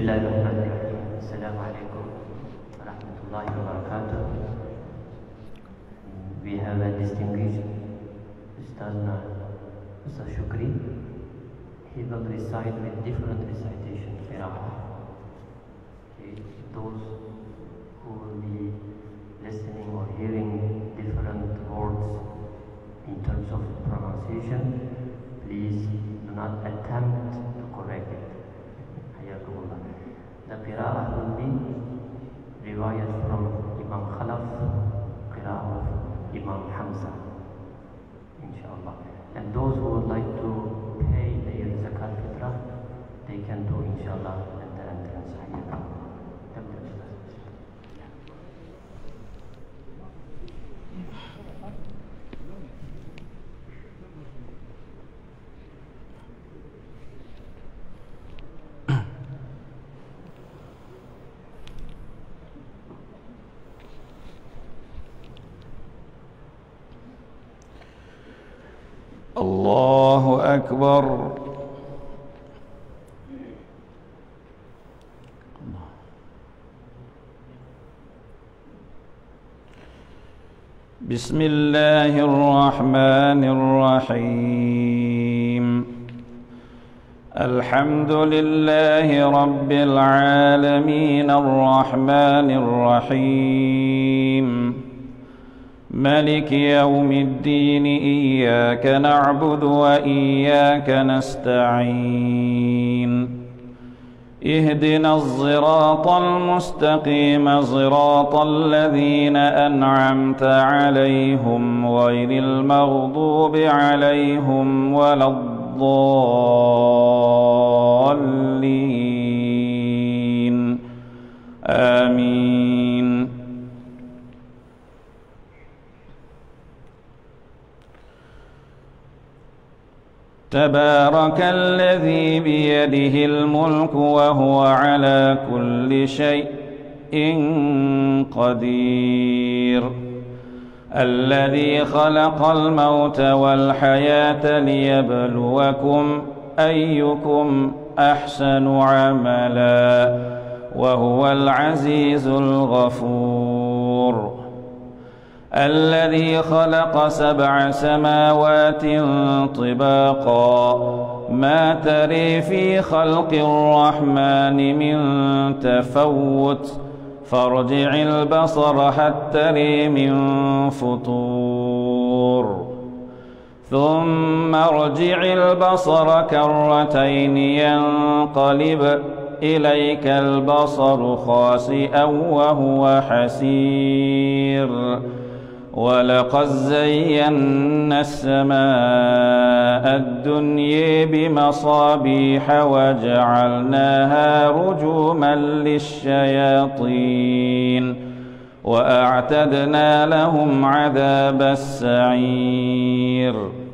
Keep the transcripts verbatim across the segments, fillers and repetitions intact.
Bismillahirrahmanirrahim. Assalamualaikum warahmatullahi wabarakatuh. We have a distinguished Ustazna, Ustaz Shukri. He will recite with different recitation qira'ah. Okay. Those who will be listening or hearing different words in terms of pronunciation, please do not attempt to correct it. The qira'ah will be riwayat from Imam Khalaf, qira'ah of Imam Hamza, inshallah. And those who would like to pay their zakat fitrah, they can do inshallah at the entrance. Allahu Akbar. Bismillahirrahmanirrahim. Alhamdulillahi Rabbil Alamin Ar-Rahmanir Rahim مالك يوم الدين إياك نعبد وإياك نستعين اهدنا الصراط المستقيم صراط الذين أنعمت عليهم غير المغضوب عليهم ولا الضالين آمين. تبارك الذي بيده الملك وهو على كل شيء قدير الذي خلق الموت والحياة ليبلوكم أيكم أحسن عملا وهو العزيز الغفور الذي خلق سبع سماوات طباقا ما تري في خلق الرحمن من تفوت فارجع البصر هل تري من فطور ثم ارجع البصر كرتين ينقلب إليك البصر خاسئا وهو حسير ولقد زينا السماء الدنيا بمصابيح وجعلناها رجوما للشياطين وأعتدنا لهم عذاب السعير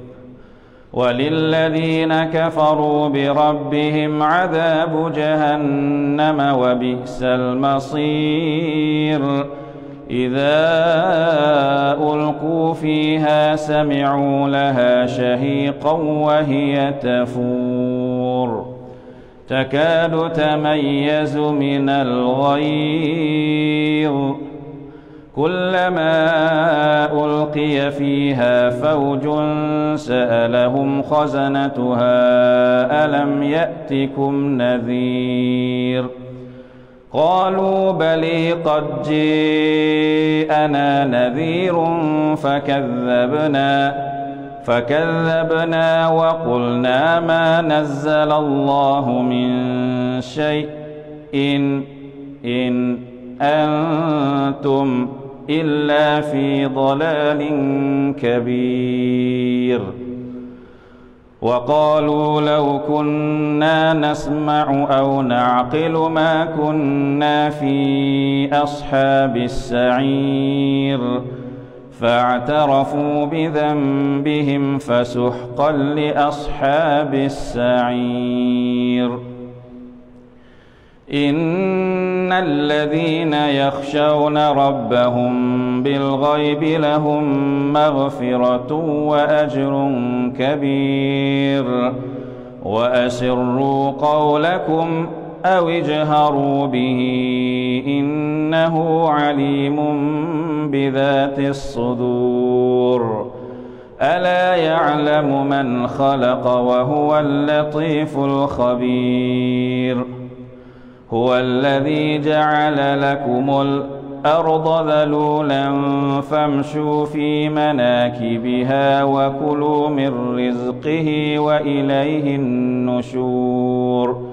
وللذين كفروا بربهم عذاب جهنم وبئس المصير إذا ألقوا فيها سمعوا لها شهيقا وهي تفور تكاد تميز من الغيظ كلما ألقي فيها فوج سألهم خزنتها ألم يأتكم نذير قالوا بلي قد جاءنا نذير فكذبنا فكذبنا وقلنا ما نزل الله من شيء إن إن أنتم إلا في ضلال كبير وقالوا لو كنا نسمع أو نعقل ما كنا في أصحاب السعير فاعترفوا بذنبهم فسحقا لأصحاب السعير إن الذين يخشون ربهم بالغيب لهم مغفرة وأجر كبير وأسروا قولكم أو اجهروا به إنه عليم بذات الصدور ألا يعلم من خلق وهو اللطيف الخبير هو الذي جعل لكم الأرض ذلولا فامشوا في مناكبها وكلوا من رزقه وإليه النشور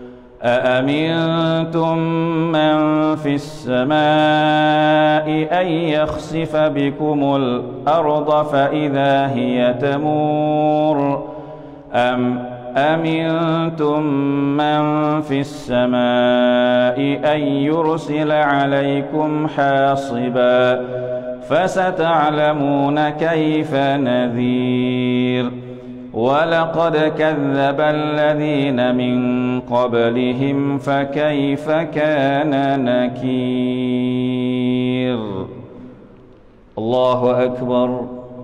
أأمنتم من في السماء أن يخسف بكم الأرض فإذا هي تمور أم أمنتم من في السماء أن يرسل عليكم حاصبا فستعلمون كيف نذير ولقد كذب الذين من قبلهم فكيف كان نكير. الله أكبر.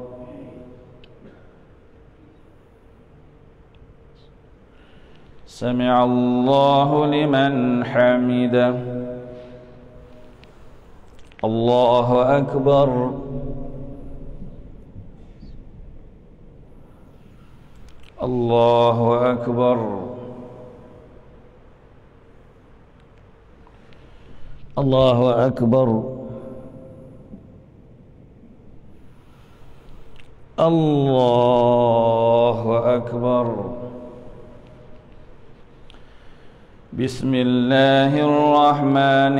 سمع الله لمن حمده. الله أكبر. الله أكبر. الله أكبر. الله أكبر. بسم الله الرحمن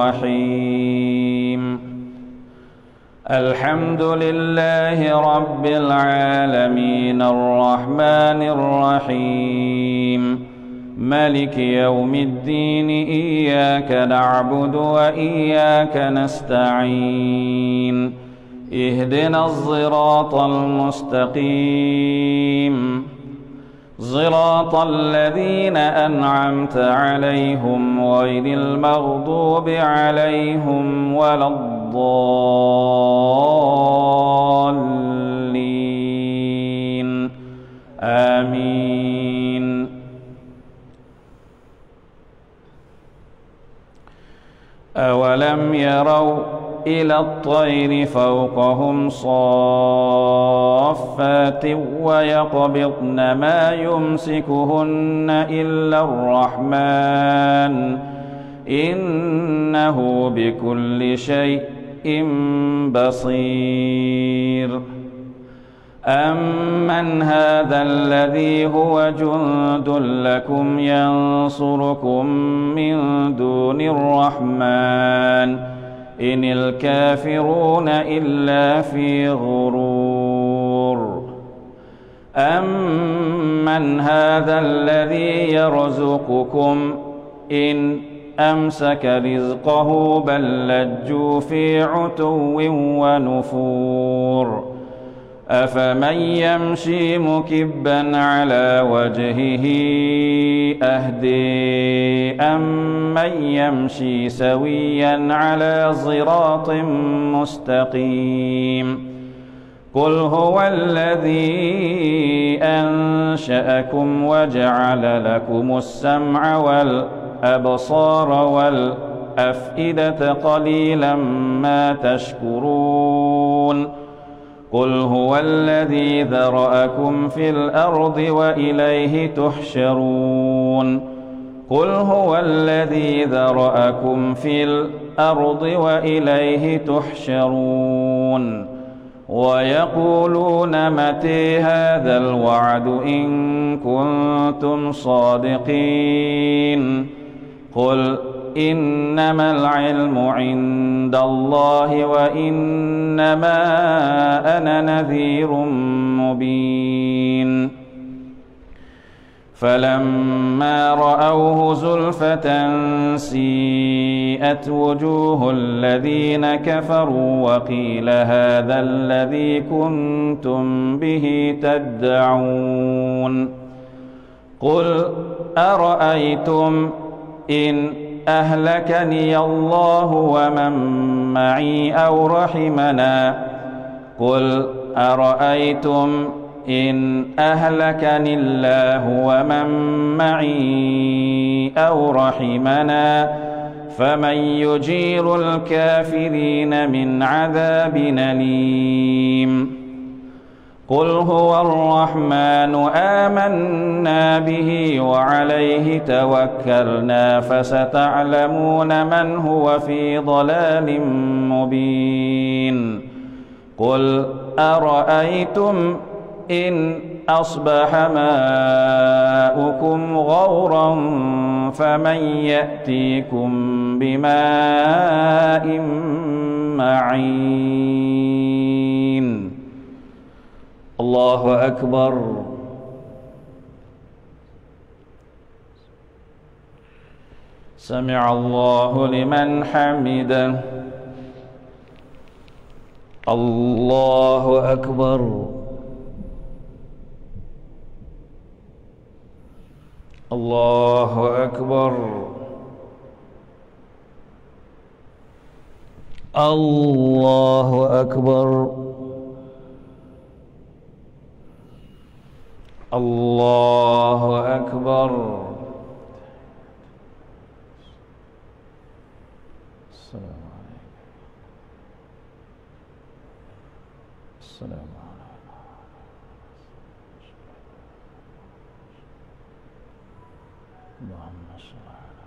الرحيم. الحمد لله رب العالمين الرحمن الرحيم مالك يوم الدين إياك نعبد وإياك نستعين اهدنا الصراط المستقيم صراط الذين أنعمت عليهم غير المغضوب عليهم ولا الضالين آمين. أولم يروا إلى الطير فوقهم صافات ويقبضن ما يمسكهن إلا الرحمن إنه بكل شيء بصير. أمن هذا الذي هو جند لكم ينصركم من دون الرحمن إن الكافرون إلا في غرور. أمن هذا الذي يرزقكم إن أمسك رزقه بل لجوا في عتو ونفور. أفمن يمشي مكبا على وجهه أهدي أمن يمشي سويا على صراط مستقيم. قل هو الذي أنشأكم وجعل لكم السمع والأبصار والأفئدة قليلا ما تشكرون. قل هو الذي ذرأكم في الأرض وإليه تحشرون. قل هو الذي ذرأكم في الأرض وإليه تحشرون. ويقولون متى هذا الوعد إن كنتم صادقين. قل إنما العلم عند الله وإنما أنا نذير مبين. فلما رأوه زلفة سيئت وجوه الذين كفروا وقيل هذا الذي كنتم به تدعون. قل أرأيتم إن أهلكني الله ومن معي أو رحمنا. قل أرأيتم إن أهلكني الله ومن معي أو رحمنا فمن يجير الكافرين من عذاب أليم قل هو الرحمن آمنا به وعليه توكلنا فستعلمون من هو في ضلال مبين قل أرأيتم إن أصبح ماؤكم غورا فمن يأتيكم بماء معين الله أكبر سمع الله لمن حمده الله أكبر الله أكبر الله أكبر الله أكبر السلام عليكم السلام عليكم اللهم صل على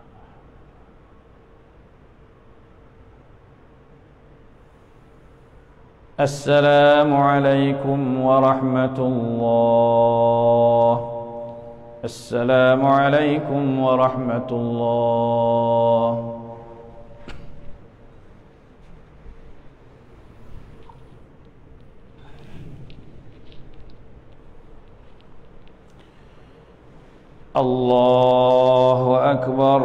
السلام عليكم ورحمة الله السلام عليكم ورحمة الله الله أكبر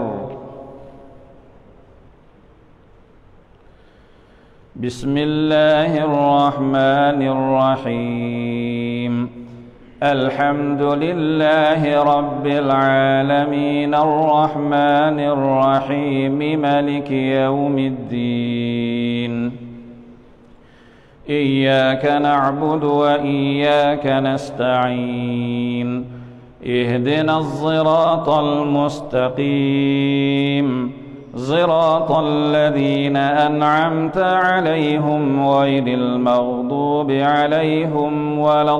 بسم الله الرحمن الرحيم الحمد لله رب العالمين الرحمن الرحيم مالك يوم الدين إياك نعبد وإياك نستعين اهدنا الصراط المستقيم صراط الذين أنعمت عليهم غير المغضوب عليهم ولا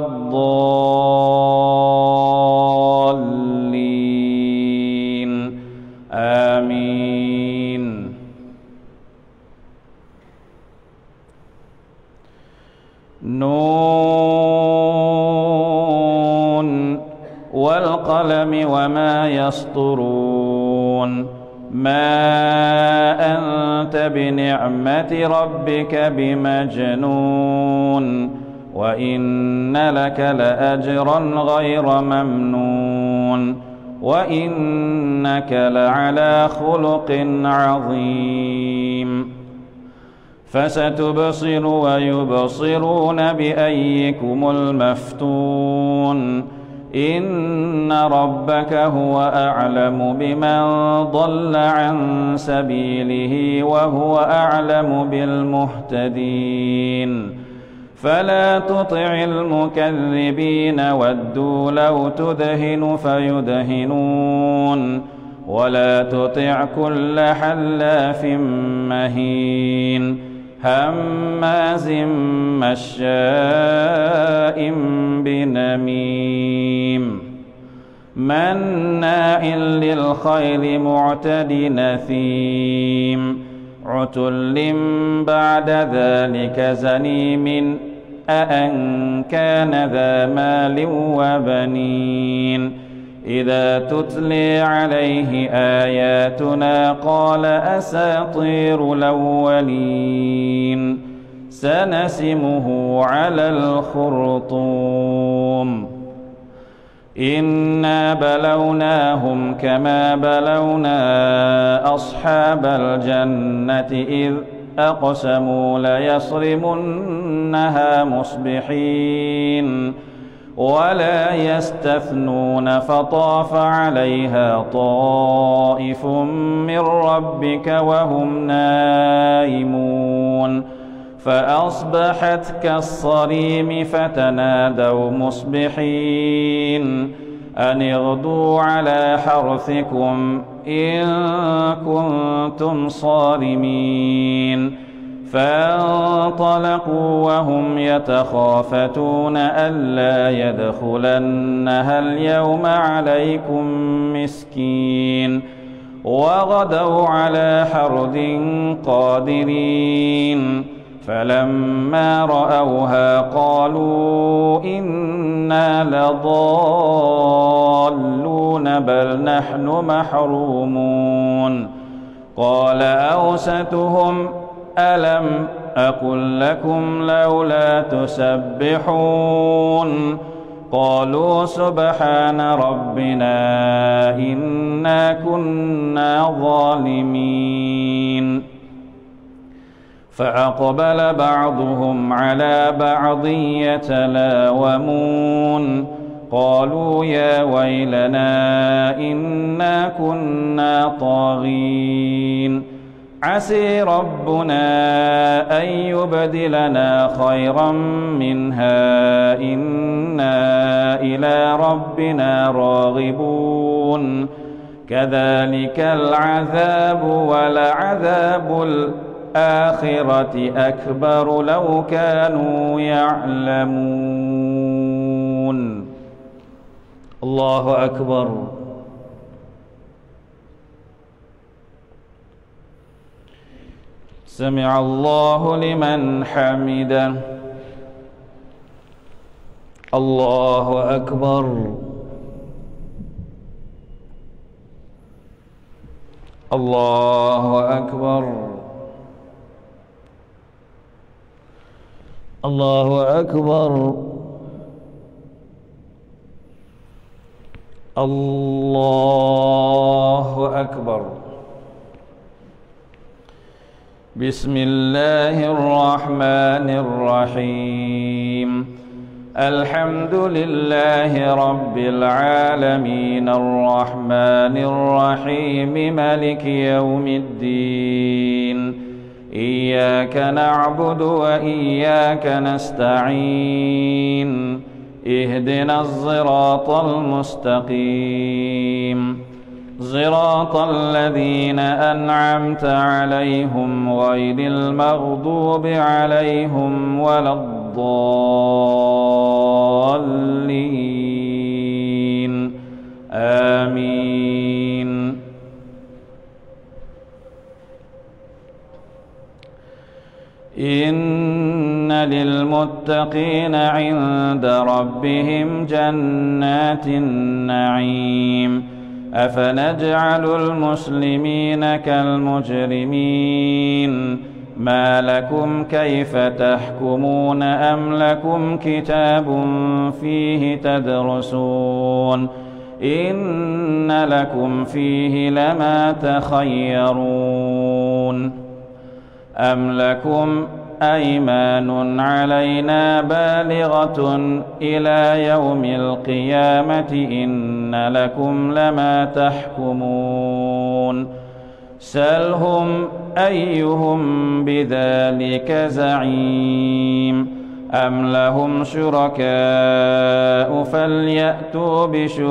الضالين آمين نون والقلم وما يسطرون ما أنت بنعمة ربك بمجنون وإن لك لأجرا غير ممنون وإنك لعلى خلق عظيم فستبصر ويبصرون بأيكم المفتون إن ربك هو أعلم بمن ضل عن سبيله وهو أعلم بالمهتدين فلا تطع المكذبين ودوا لو تدهن فيدهنون ولا تطع كل حلاف مهين هماز مشاء بنميم مناع للخير معتد نثيم عتل بعد ذلك زنيم أأن كان ذا مال وبنين إذا تتلي عليه آياتنا قال أساطير الأولين سنسمه على الخرطوم إنا بلوناهم كما بلونا أصحاب الجنة إذ أقسموا ليصرمنها مصبحين ولا يستثنون فطاف عليها طائف من ربك وهم نائمون فأصبحت كالصريم فتنادوا مصبحين أن اغدوا على حرثكم إن كنتم صارمين فانطلقوا وهم يتخافتون ألا يدخلنها اليوم عليكم مسكين وغدوا على حرد قادرين فلما رأوها قالوا إنا لضالون بل نحن محرومون قال أوسطهم ألم أقل لكم لولا تسبحون قالوا سبحان ربنا إنا كنا ظالمين فأقبل بعضهم على بعض يتلاومون قالوا يا ويلنا إنا كنا طاغين عسي ربنا أن يبدلنا خيرا منها إنا إلى ربنا راغبون كذلك العذاب ولعذاب الآخرة أكبر لو كانوا يعلمون. الله أكبر. سمع الله لمن حمده. الله أكبر. الله أكبر. الله أكبر. الله أكبر. بسم الله الرحمن الرحيم. الحمد لله رب العالمين الرحمن الرحيم مالك يوم الدين إياك نعبد وإياك نستعين اهدنا الصراط المستقيم صراط الذين أنعمت عليهم غير المغضوب عليهم ولا الضالين آمين. إن للمتقين عند ربهم جنات النعيم أفنجعل المسلمين كالمجرمين ما لكم كيف تحكمون أم لكم كتاب فيه تدرسون إن لكم فيه لما تخيرون أم لكم أيمان علينا بالغة إلى يوم القيامة إن لكم لما تحكمون سلهم أيهم بذلك زعيم أم لهم شركاء فليأتوا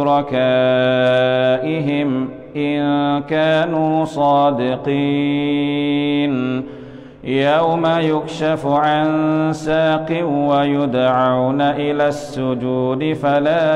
بشركائهم إن كانوا صادقين يوم يكشف عن ساق ويدعون إلى السجود فلا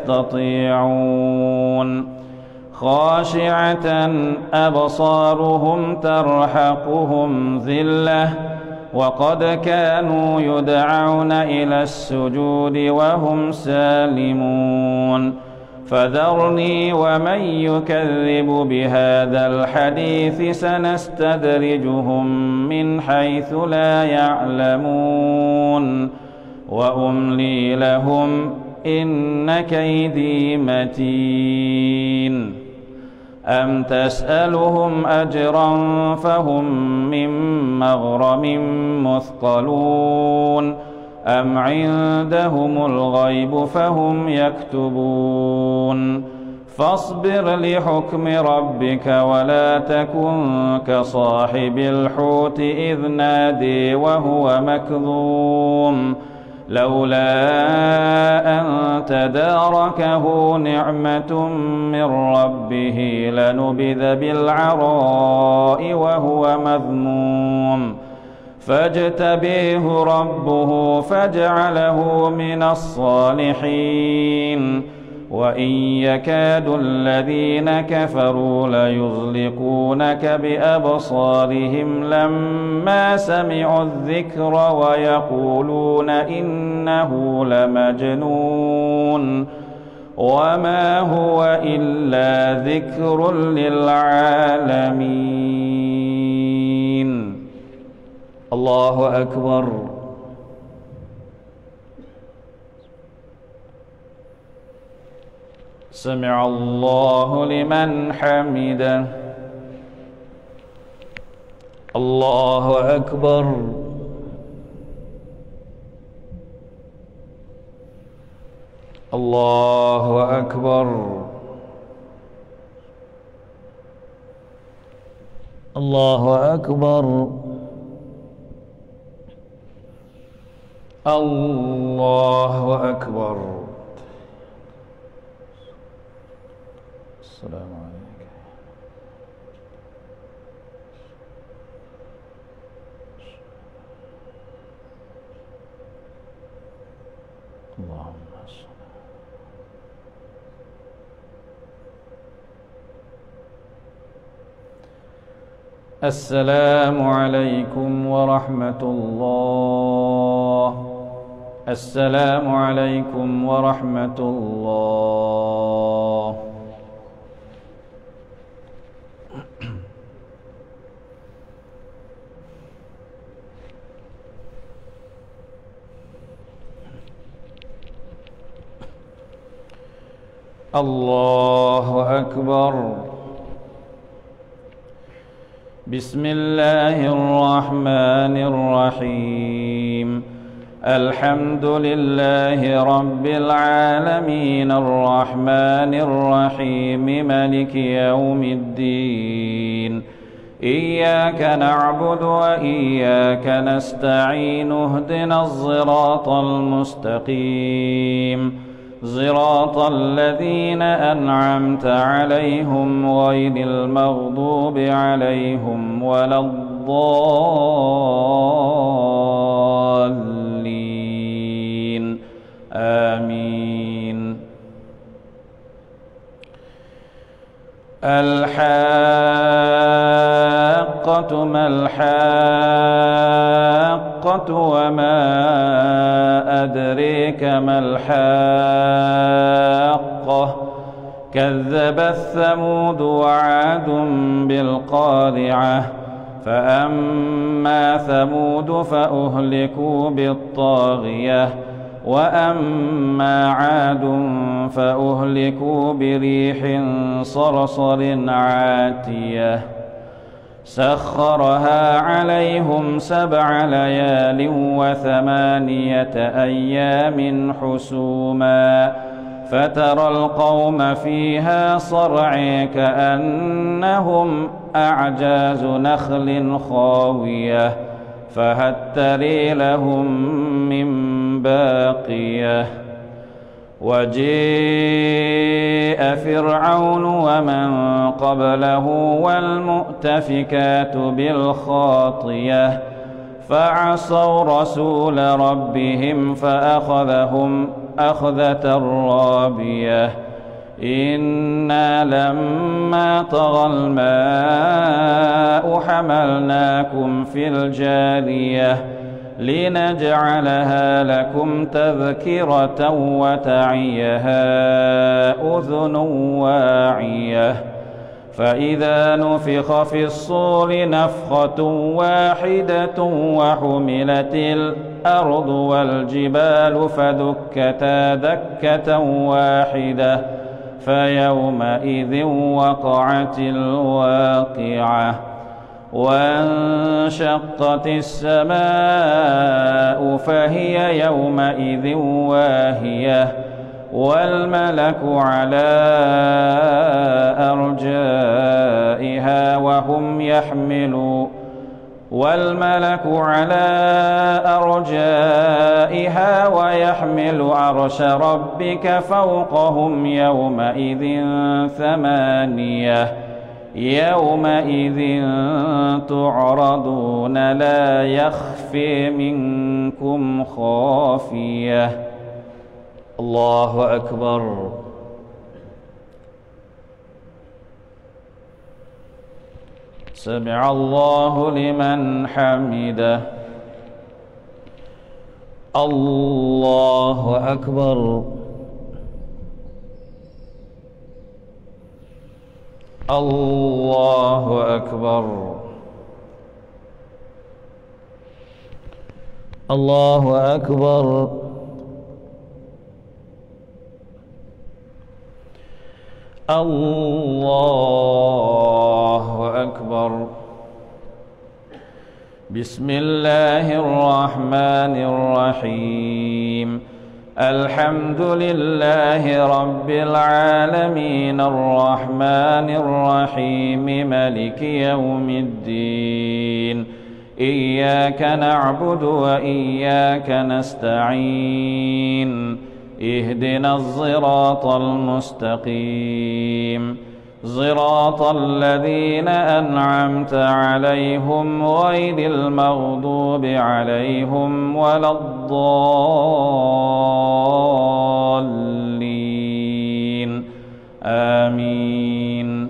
يستطيعون خاشعة أبصارهم ترهقهم ذلة وقد كانوا يدعون إلى السجود وهم سالمون فذرني ومن يكذب بهذا الحديث سنستدرجهم من حيث لا يعلمون وأملي لهم إن كيدي متين أم تسألهم أجرا فهم من مغرم مثقلون أم عندهم الغيب فهم يكتبون فاصبر لحكم ربك ولا تكن كصاحب الحوت إذ نادي وهو مكظوم لولا أن تداركه نعمة من ربه لنبذ بالعراء وهو مذموم فاجتبيه ربه فجعله من الصالحين وإن يكاد الذين كفروا ليزلقونك بأبصارهم لما سمعوا الذكر ويقولون إنه لمجنون وما هو إلا ذكر للعالمين. الله أكبر. سمع الله لمن حمده. الله أكبر. الله أكبر. الله أكبر. الله أكبر. السلام عليك. اللهم صل. السلام عليكم ورحمة الله. السلام عليكم ورحمة الله. الله أكبر. بسم الله الرحمن الرحيم. الحمد لله رب العالمين الرحمن الرحيم مالك يوم الدين. إياك نعبد وإياك نستعين اهدنا الصراط المستقيم صراط الذين أنعمت عليهم غير المغضوب عليهم ولا الضالين آمين. الحاقة ما الحاقة وما أدريك ما الحاقة كذبت ثمود وعاد بالقارعة فأما ثمود فأهلكوا بالطاغية وأما عاد فأهلكوا بريح صرصر عاتية سخرها عليهم سبع ليال وثمانية أيام حسوما فترى القوم فيها صرعى كأنهم أعجاز نخل خاوية فهل ترى لهم من باقية. وجيء فرعون ومن قبله والمؤتفكات بالخاطية فعصوا رسول ربهم فأخذهم أخذة رابية. إنا لما طغى الماء حملناكم في الجارية لنجعلها لكم تذكرة وتعيها أذن واعية. فإذا نفخ في الصور نفخة واحدة وحملت الأرض والجبال فدكتا دكة واحدة فيومئذ وقعت الواقعة. وانشقت السماء فهي يومئذ واهية والملك على أرجائها وهم يحملون والملك على أرجائها ويحمل عرش ربك فوقهم يومئذ ثمانية يومئذ تعرضون لا يخفي منكم خافية. الله أكبر. سمع الله لمن حمده. الله أكبر. الله أكبر. الله أكبر. الله أكبر. بسم الله الرحمن الرحيم. الحمد لله رب العالمين الرحمن الرحيم مالك يوم الدين. إياك نعبد وإياك نستعين. اهدنا الصراط المستقيم صراط الذين أنعمت عليهم غير المغضوب عليهم ولا الضالين آمين.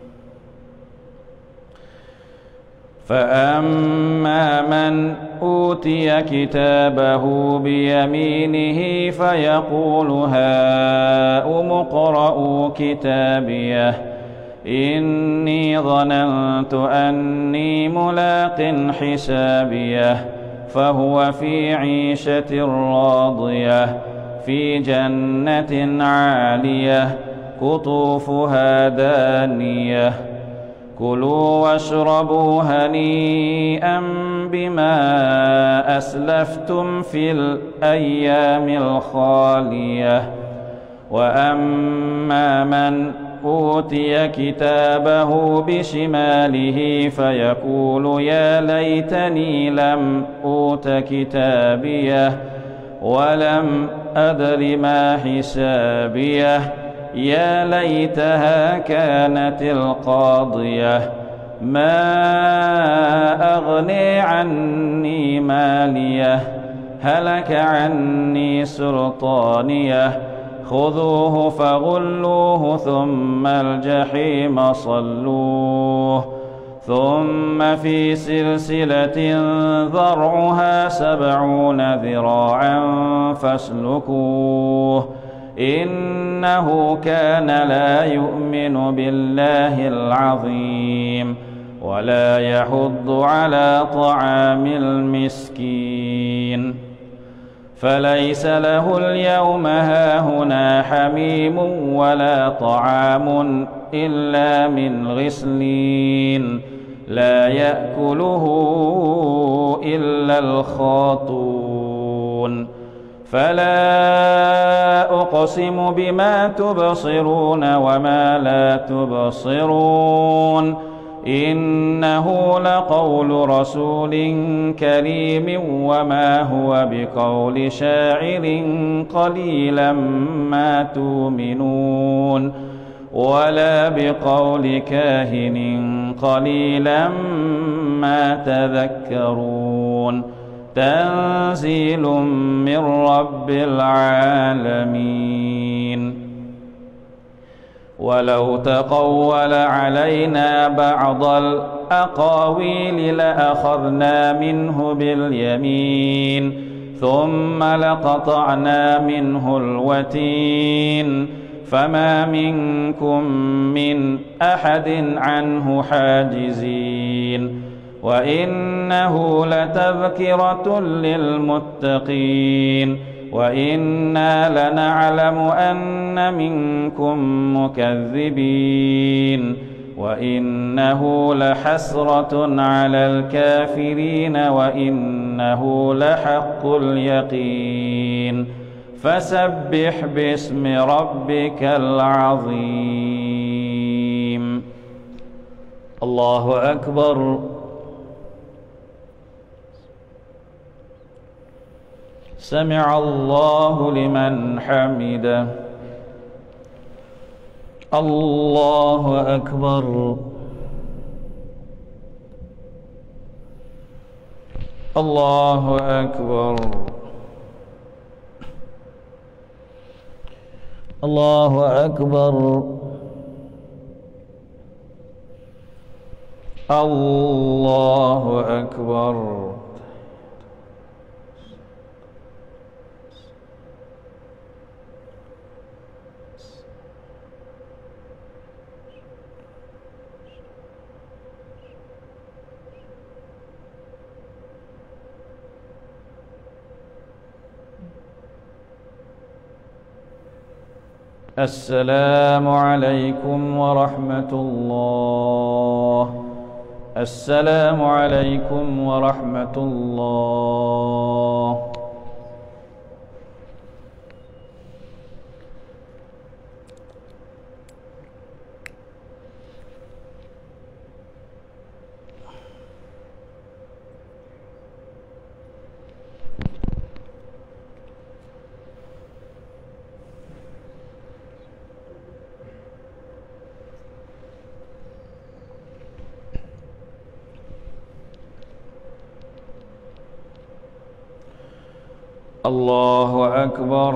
فأما من أوتي كتابه بيمينه فيقول هاؤم اقرءوا كتابيه إني ظننت أني ملاق حسابيه فهو في عيشة راضية في جنة عالية قطوفها دانية. كلوا واشربوا هنيئا بما أسلفتم في الأيام الخالية. وأما من أوتي كتابه بشماله فيقول يا ليتني لم أوت كتابيه ولم أدر ما حسابيه يا ليتها كانت القاضية ما أغني عني ماليه هلك عني سلطانيه خذوه فغلوه ثم الجحيم صلوه ثم في سلسلة ذرعها سبعون ذراعا فاسلكوه إنه كان لا يؤمن بالله العظيم ولا يحض على طعام المسكين فليس له اليوم هاهنا حميم ولا طعام إلا من غسلين لا يأكله إلا الخاطون. فلا أقسم بما تبصرون وما لا تبصرون إنه لقول رسول كريم وما هو بقول شاعر قليلا ما تؤمنون ولا بقول كاهن قليلا ما تذكرون تنزيل من رب العالمين. ولو تقول علينا بعض الأقاويل لأخذنا منه باليمين ثم لقطعنا منه الوتين فما منكم من أحد عنه حاجزين وإنه لتذكرة للمتقين وإنا لنعلم أن منكم مكذبين وإنه لحسرة على الكافرين وإنه لحق اليقين فسبح باسم ربك العظيم. الله أكبر. سمع الله لمن حمده. الله أكبر. الله أكبر. الله أكبر. الله أكبر. السلام عليكم ورحمة الله. السلام عليكم ورحمة الله. الله أكبر.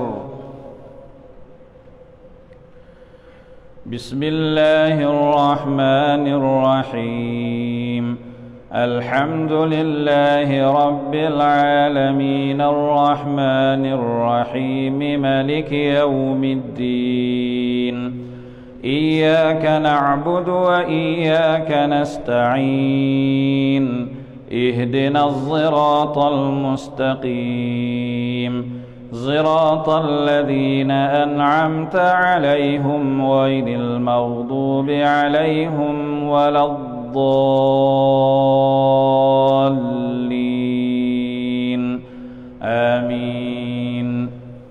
بسم الله الرحمن الرحيم. الحمد لله رب العالمين الرحمن الرحيم مالك يوم الدين. إياك نعبد وإياك نستعين. اهدنا الصراط المستقيم صراط الذين أنعمت عليهم غير المغضوب عليهم ولا الضالين آمين.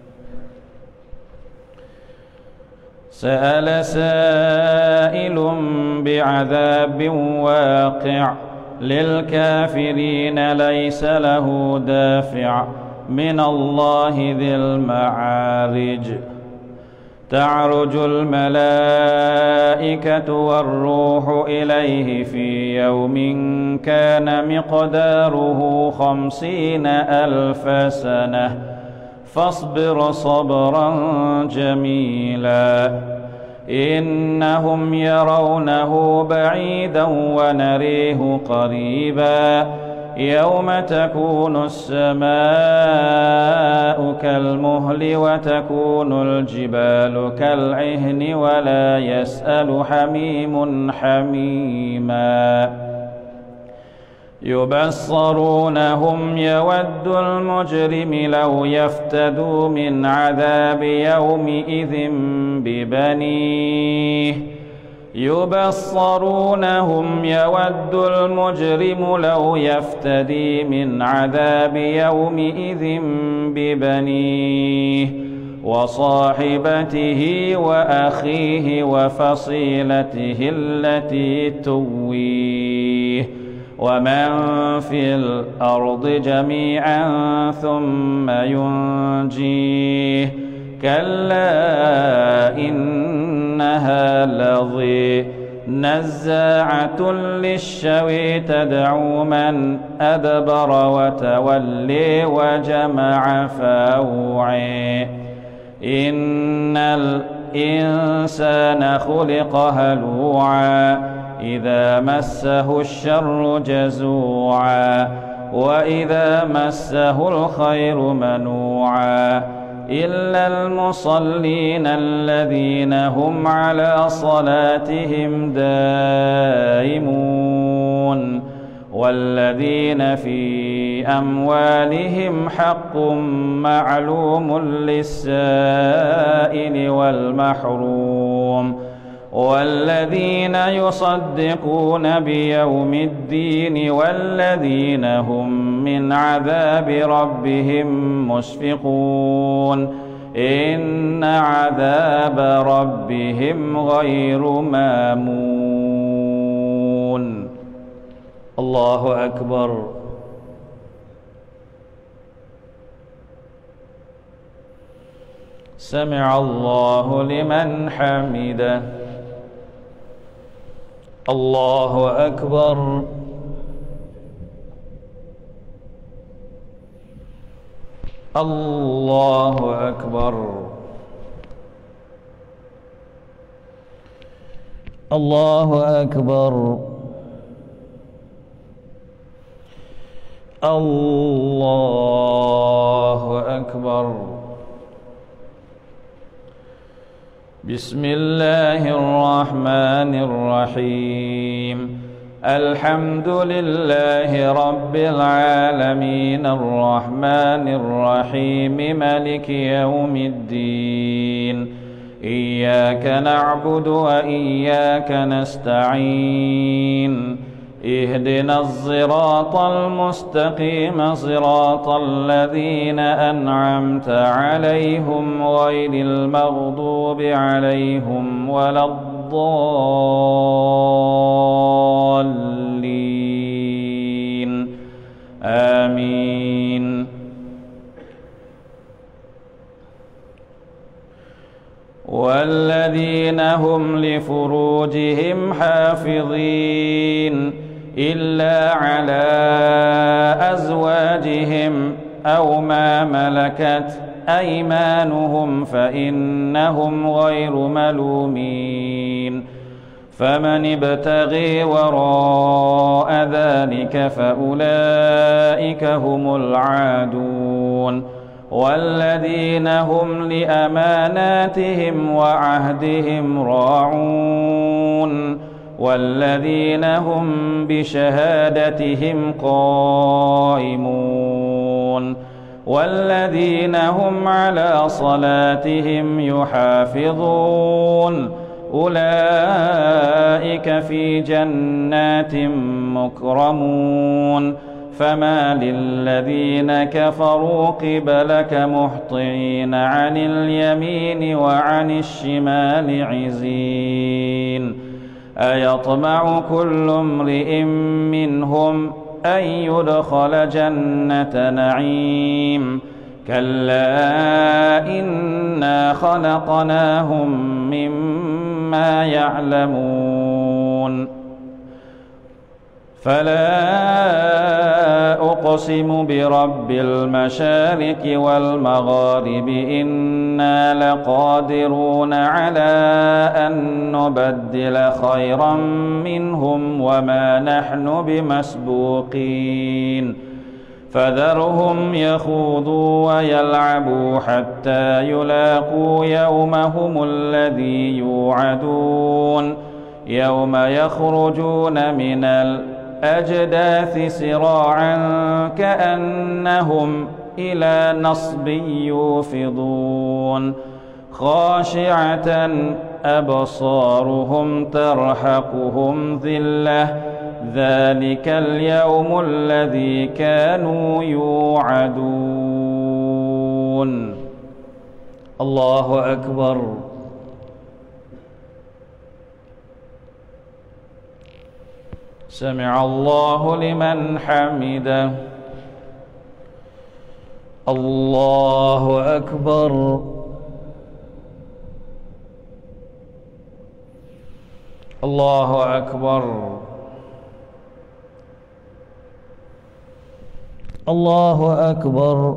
سأل سائل بعذاب واقع للكافرين ليس له دافع من الله ذي المعارج. تعرج الملائكة والروح إليه في يوم كان مقداره خمسين ألف سنة فاصبر صبرا جميلا. إنهم يرونه بعيدا ونريه قريبا. يوم تكون السماء كالمهل وتكون الجبال كالعهن ولا يسأل حميم حميما. يبصرونهم يود المجرم لو يفتدوا من عذاب يومئذ ببنيه. يبصرونهم يود المجرم لو يفتدي من عذاب يومئذ ببنيه وصاحبته وأخيه وفصيلته التي تؤويه ومن في الأرض جميعا ثم ينجيه. كلا إنها لظى نزاعة للشوى تدعو من أدبر وتولي وجمع فأوعى. إن الإنسان خلق هلوعا إذا مسه الشر جزوعا وإذا مسه الخير منوعا إلا المصلين الذين هم على صلاتهم دائمون والذين في أموالهم حق معلوم للسائل والمحروم والذين يصدقون بيوم الدين والذين هم من عذاب ربهم مشفقون. إن عذاب ربهم غير مامون. الله أكبر. سمع الله لمن حمده. الله أكبر. الله أكبر. الله أكبر. الله أكبر. بسم الله الرحمن الرحيم. الحمد لله رب العالمين الرحمن الرحيم مالك يوم الدين. إياك نعبد وإياك نستعين. اهدنا الصراط المستقيم صراط الذين أنعمت عليهم غير المغضوب عليهم ولا الضالين. آمين. والذين هم لفروجهم حافظين إلا على أزواجهم أو ما ملكت أيمانهم فإنهم غير ملومين. فمن ابتغي وراء ذلك فأولئك هم العادون. والذين هم لأماناتهم وعهدهم راعون. والذين هم بشهادتهم قائمون. والذين هم على صلاتهم يحافظون. أولئك في جنات مكرمون. فما للذين كفروا قبلك مهطعين عن اليمين وعن الشمال عزين. أيطمع كل امرئ منهم أن يدخل جنة نعيم. كلا إنا خلقناهم مما يعلمون. فلا أقسم برب المشارق والمغارب إنا لقادرون على أن نبدل خيرا منهم وما نحن بمسبوقين. فذرهم يخوضوا ويلعبوا حتى يلاقوا يومهم الذي يوعدون. يوم يخرجون من الأجداث سراعا كأنهم إلى نصب يوفضون. خاشعة أبصارهم ترهقهم ذلة. ذلك اليوم الذي كانوا يوعدون. الله أكبر. سمع الله لمن حمده. الله أكبر. الله أكبر. الله أكبر.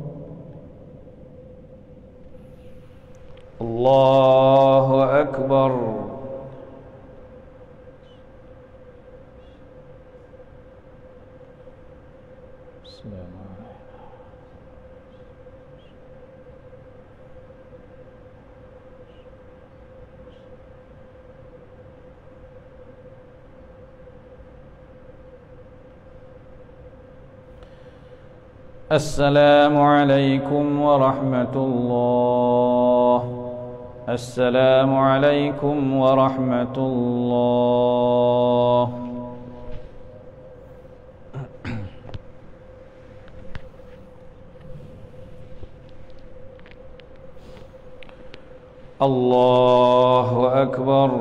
الله أكبر. السلام عليكم ورحمة الله. السلام عليكم ورحمة الله. الله أكبر.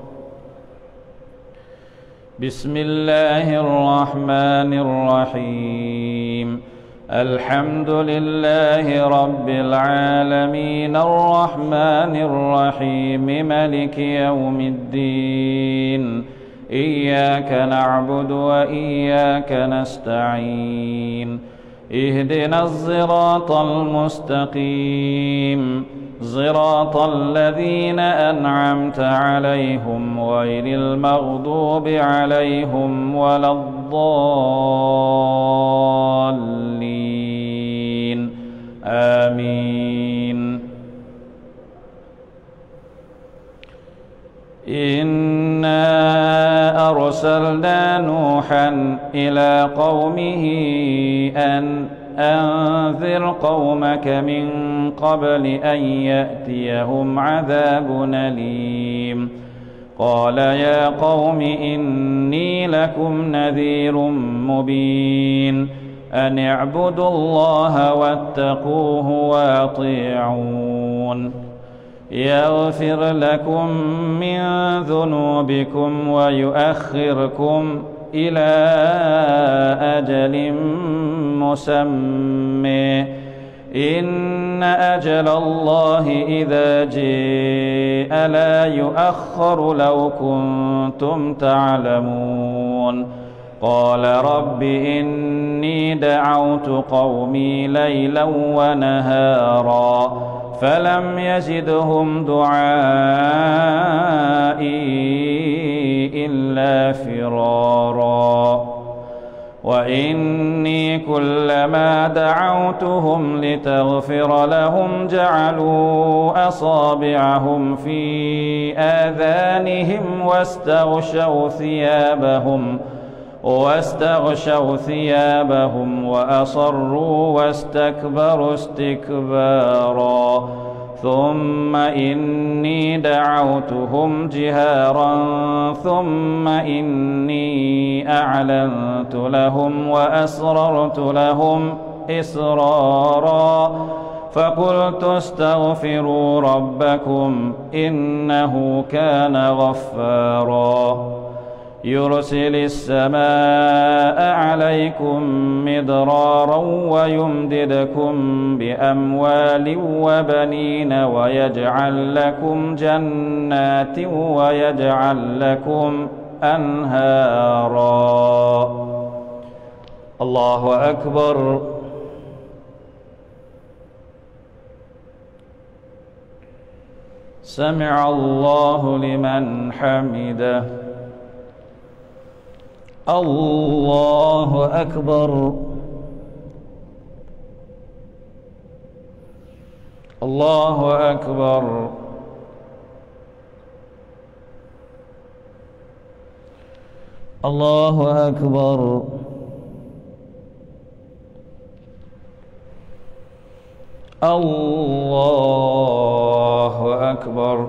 بسم الله الرحمن الرحيم. الحمد لله رب العالمين الرحمن الرحيم مالك يوم الدين. إياك نعبد وإياك نستعين. اهدنا الصراط المستقيم صراط الذين أنعمت عليهم غير المغضوب عليهم ولا الضالين. آمين. إنا أرسلنا نوحا إلى قومه أن أنذر قومك من قبل أن يأتيهم عذاب أليم. قال يا قوم إني لكم نذير مبين. أن اعبدوا الله واتقوه وأطيعون. يغفر لكم من ذنوبكم ويؤخركم إلى أجل مسمى. إن أجل الله إذا جاء لا يؤخر لو كنتم تعلمون. قال رب إني دعوت قومي ليلا ونهارا فلم يزدهم دعائي إلا فرارا. وإني كلما دعوتهم لتغفر لهم جعلوا أصابعهم في آذانهم واستغشوا ثيابهم واستغشوا ثيابهم وأصروا واستكبروا استكبارا. ثم إني دعوتهم جهارا ثم إني أعلنت لهم وأسررت لهم إسرارا. فقلت استغفروا ربكم إنه كان غفارا. يرسل السماء عليكم مدرارا ويمددكم بأموال وبنين ويجعل لكم جنات ويجعل لكم أنهارا. الله أكبر. سمع الله لمن حمده. الله أكبر. الله أكبر. الله أكبر. الله أكبر.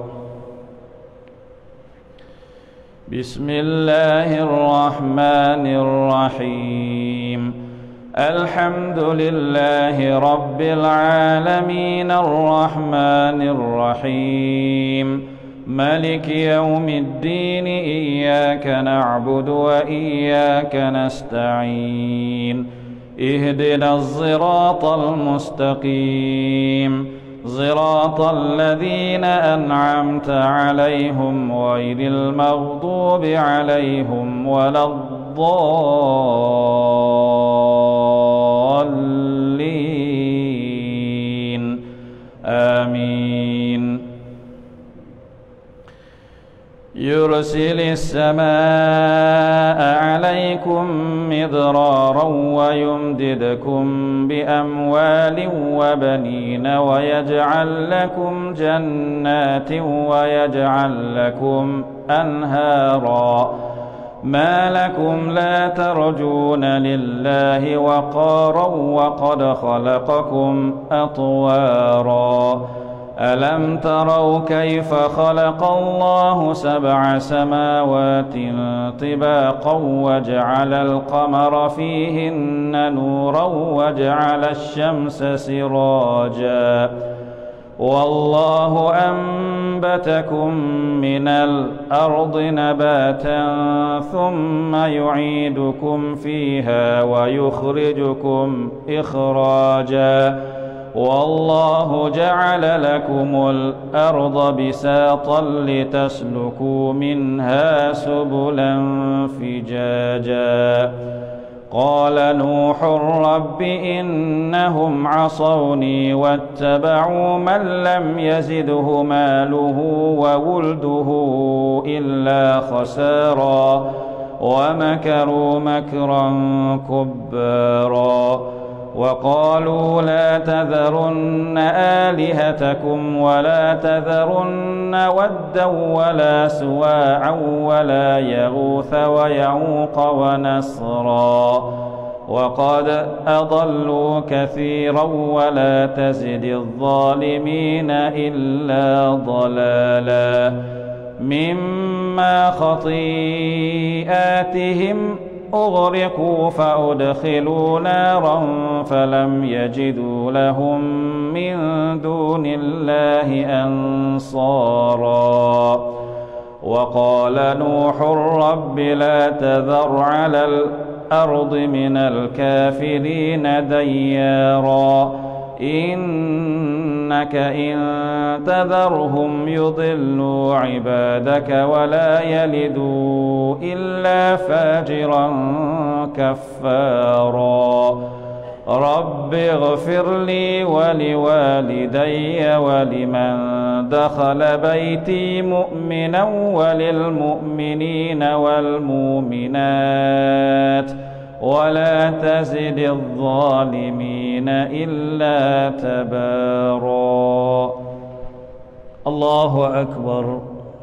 بسم الله الرحمن الرحيم. الحمد لله رب العالمين الرحمن الرحيم مالك يوم الدين. إياك نعبد وإياك نستعين. اهدنا الصراط المستقيم صراط الذين أنعمت عليهم غير المغضوب عليهم ولا الضالين. آمين. يرسل السماء عليكم مدرارا ويمددكم بأموال وبنين ويجعل لكم جنات ويجعل لكم أنهارا. ما لكم لا ترجون لله وقارا وقد خلقكم أطوارا. ألم تروا كيف خلق الله سبع سماوات طباقا وجعل القمر فيهن نورا وجعل الشمس سراجا والله أنبتكم نباتكم من الأرض نباتا ثم يعيدكم فيها ويخرجكم إخراجا والله جعل لكم الأرض بساطا لتسلكوا منها سبلا فجاجا قال نوح رب إنهم عصوني واتبعوا من لم يزده ماله وولده إلا خسارا ومكروا مكرا كبارا وقالوا لا تذرن آلهتكم ولا تذرن ودا ولا سواعا ولا يغوث ويعوق ونسرا وقد أضلوا كثيرا ولا تزد الظالمين إلا ضلالا مما خطيئاتهم أغرقوا فأدخلوا نارا فلم يجدوا لهم من دون الله أنصارا وقال نوح رب لا تذر على الأرض من الكافرين ديارا إنك إن تذرهم يضلوا عبادك ولا يلدوا إلا فاجرا كفارا رب اغفر لي ولوالدي ولمن دخل بيتي مؤمنا وللمؤمنين والمؤمنات ولا تزد الظالمين إلا تبارا الله أكبر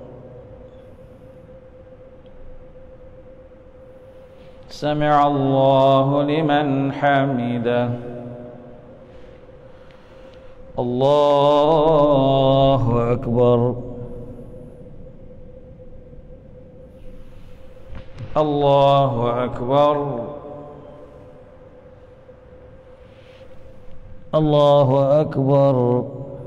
سمع الله لمن حمده الله أكبر الله أكبر الله أكبر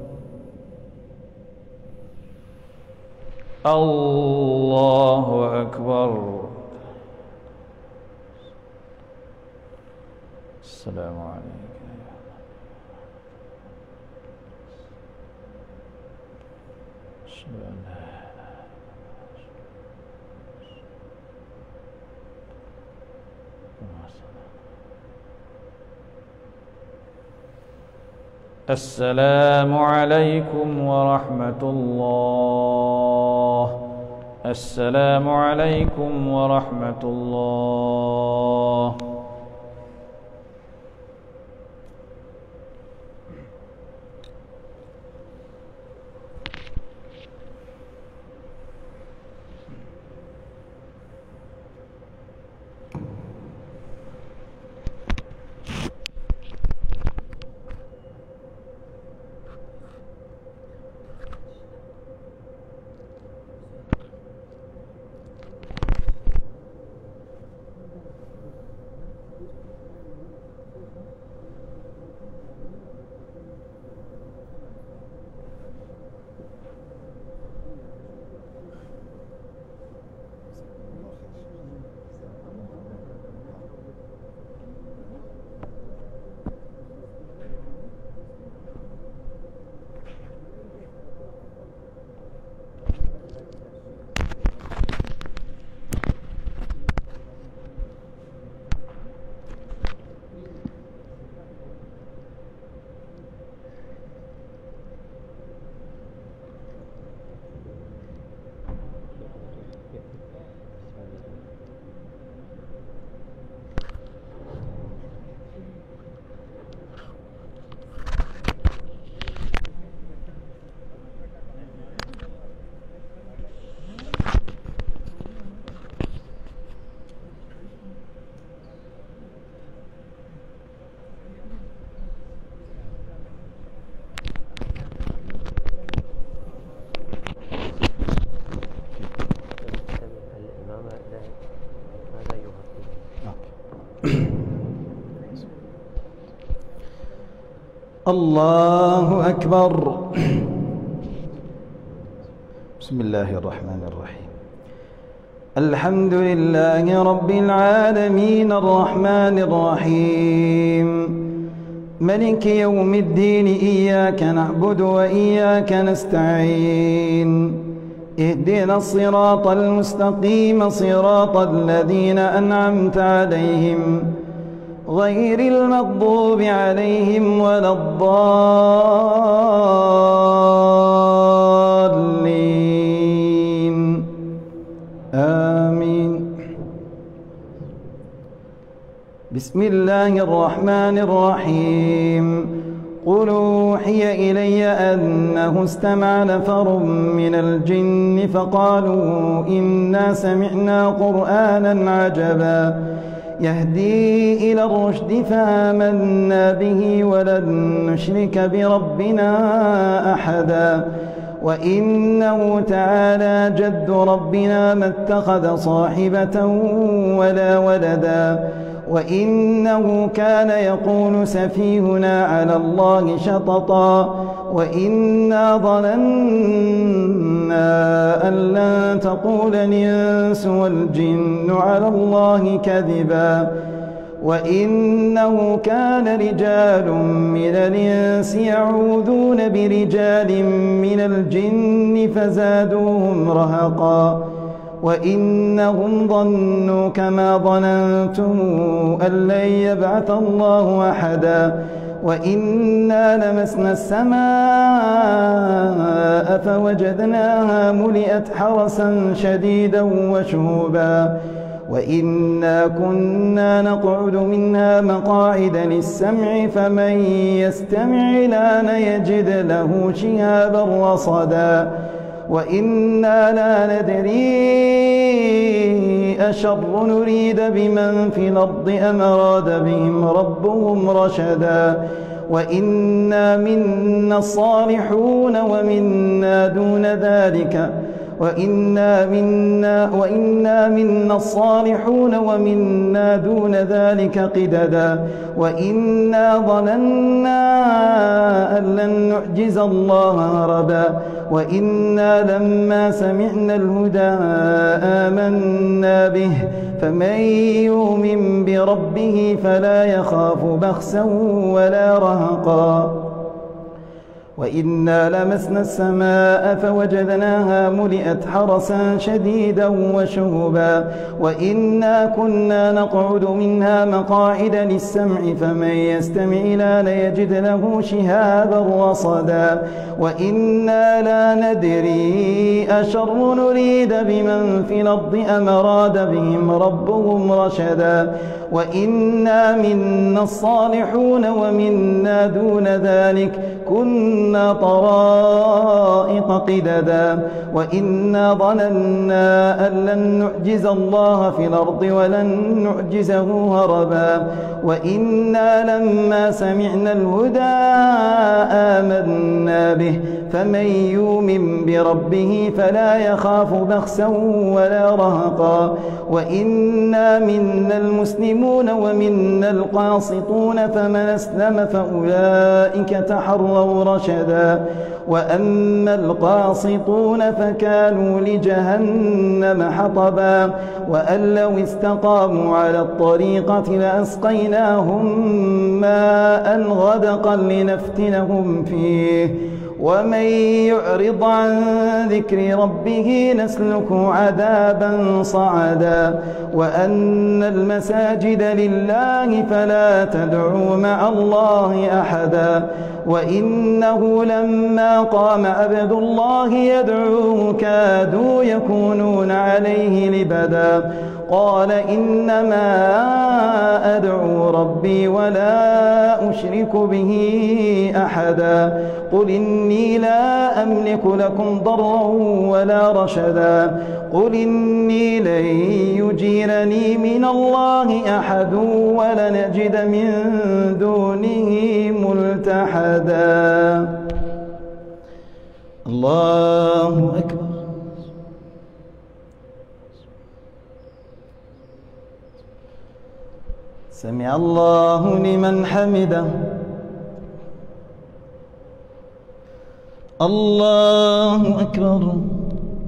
الله أكبر السلام عليكم السلام عليكم ورحمة الله السلام عليكم ورحمة الله الله أكبر بسم الله الرحمن الرحيم. الحمد لله رب العالمين الرحمن الرحيم ملك يوم الدين، إياك نعبد وإياك نستعين، اهدنا الصراط المستقيم صراط الذين أنعمت عليهم غير المغضوب عليهم ولا الضالين آمين. بسم الله الرحمن الرحيم. قل أوحي إلي أنه استمع نفر من الجن فقالوا إنا سمعنا قرآنا عجبا يهدي إلى الرشد فآمنا به ولن نشرك بربنا أحدا وإنه تعالى جد ربنا ما اتخذ صاحبة ولا ولدا وإنه كان يقول سفيهنا على الله شططا وإنا ظننا أن لن تقول الإنس والجن على الله كذبا وإنه كان رجال من الإنس يعوذون برجال من الجن فزادوهم رهقا وإنهم ظنوا كما ظننتم أن لن يبعث الله أحدا وإنا لمسنا السماء فوجدناها ملئت حرسا شديدا وشهبا وإنا كنا نقعد منها مقاعد للسمع فمن يستمع الآن يجد له شهابا رصدا وإنا لا ندري أشر نريد بمن في الأرض أم أراد بهم ربهم رشدا وإنا منا الصالحون ومنا دون ذلك وإنا منا وإنا منا الصالحون ومنا دون ذلك قددا وإنا ظننا أن لن نعجز الله هربا وإنا لما سمعنا الهدى آمنا به فمن يؤمن بربه فلا يخاف بخسا ولا رهقا وإنا لمسنا السماء فوجدناها ملئت حرسا شديدا وشهبا وإنا كنا نقعد منها مقاعد للسمع فمن يستمع الآن يجد له شهابا رصدا وإنا لا ندري أشر نريد بمن في الأرض أم أراد بهم ربهم رشدا وإنا منا الصالحون ومنا دون ذلك كنا طرائق قددا وإنا ظننا أن لن نعجز الله في الأرض ولن نعجزه هربا وإنا لما سمعنا الهدى آمنا به فمن يؤمن بربه فلا يخاف بخسا ولا رهقا وإنا منا المسلمون ومنا القاسطون فمن أسلم فأولئك تحروا رشدا وأما القاسطون فكانوا لجهنم حطبا وأن لو استقاموا على الطريقة لأسقيناهم ماء غدقا لنفتنهم فيه ومن يعرض عن ذكر ربه نسلكه عذابا صعدا وأن المساجد لله فلا تدعوا مع الله أحدا وإنه لما قام عبد الله يدعوه كادوا يكونون عليه لبدا قال إنما أدعو ربي ولا أشرك به أحدا قل إني لا أملك لكم ضرا ولا رشدا قل إني لن يجيرني من الله أحد ولن أجد من دونه ملتحدا. الله أكبر. سمع الله لمن حمده. الله أكبر.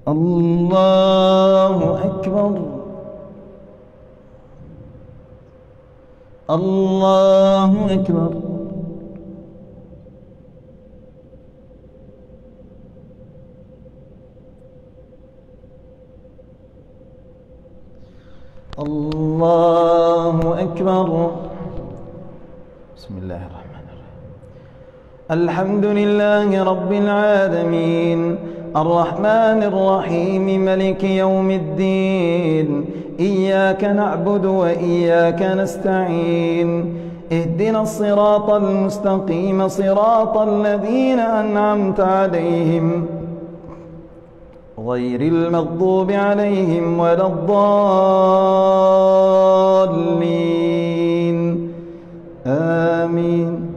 الله أكبر الله أكبر الله أكبر. بسم الله الرحمن الرحيم. الحمد لله رب العالمين الرحمن الرحيم ملك يوم الدين إياك نعبد وإياك نستعين اهدنا الصراط المستقيم صراط الذين أنعمت عليهم غير المغضوب عليهم ولا الضالين آمين.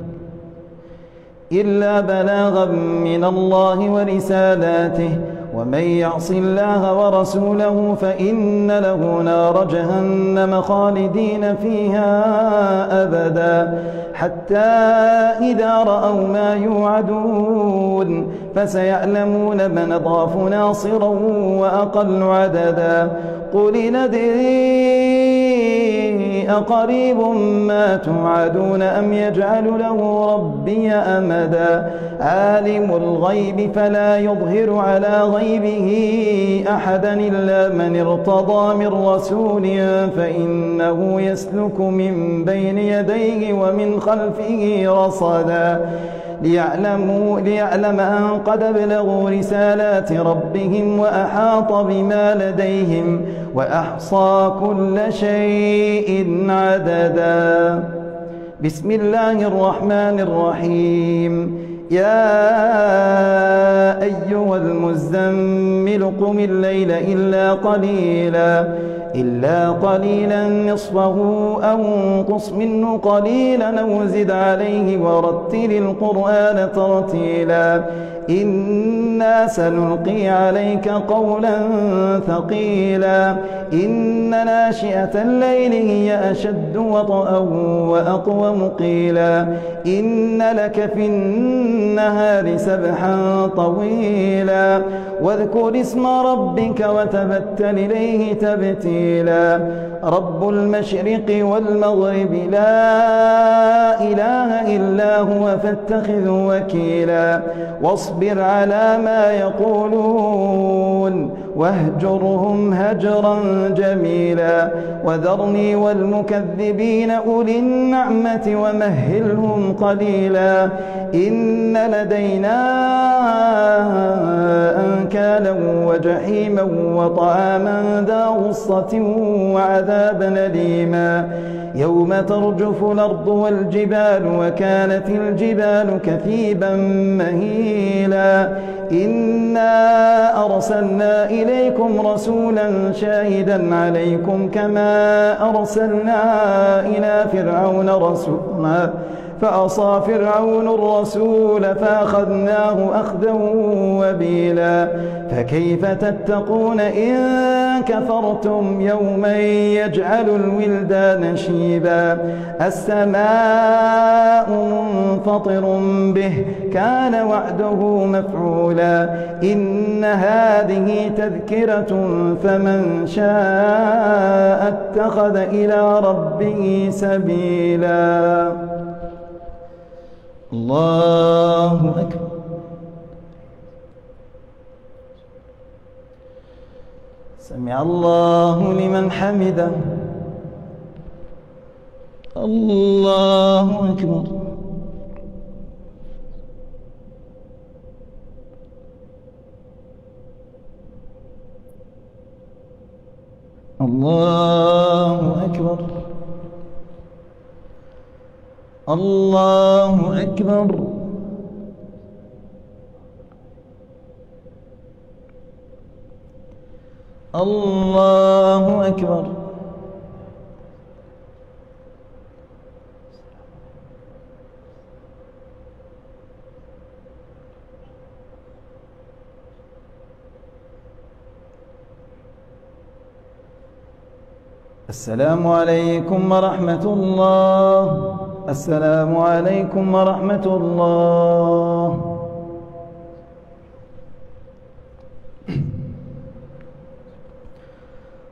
إلا بلاغا من الله ورسالاته ومن يعص الله ورسوله فإن له نار جهنم خالدين فيها أبدا حتى إذا رأوا ما يوعدون فسيعلمون من أضعف ناصرا وأقل عددا. قل ندري أقريب ما توعدون أم يجعل له ربي أمدا. عالم الغيب فلا يظهر على غيبه أحدا إلا من ارتضى من رسول فإنه يسلك من بين يديه ومن خلفه رصدا ليعلموا ليعلم أن قد بلغوا رسالات ربهم وأحاط بما لديهم وأحصى كل شيء عددا. بسم الله الرحمن الرحيم. يا أيها المزمل قم الليل إلا قليلا إلا قليلا نصفه أو انقص منه قليلا أو زد عليه ورتل القرآن ترتيلا. إنا سنلقي عليك قولا ثقيلا. إن ناشئة الليل هي أشد وطئا وأقوم قيلا. إن لك في النهار سبحا طويلا. واذكر اسم ربك وتبتل إليه تبتيلا. رب المشرق والمغرب لا إله إلا هو فاتخذه وكيلا. واصبر على ما يقولون واهجرهم هجرا جميلا. وذرني والمكذبين أولي النعمة ومهلهم قليلا. إن لدينا أنكالا وجحيما وطعاما ذا غصة وعذابا أليما. يوم ترجف الأرض والجبال وكانت الجبال كثيبا مهيلا. إنا أرسلنا إليكم رسولا شاهدا عليكم كما أرسلنا إلى فرعون رسولا فعصى فرعون الرسول فأخذناه أخذا وبيلا. فكيف تتقون إن كفرتم يوما يجعل الولدان شيبا. السماء منفطر به كان وعده مفعولا. إن هذه تذكرة فمن شاء اتخذ إلى ربه سبيلا. الله أكبر. سمع الله لمن حمده. الله أكبر. الله أكبر. الله أكبر. الله أكبر. السلام عليكم ورحمة الله. السلام عليكم ورحمة الله.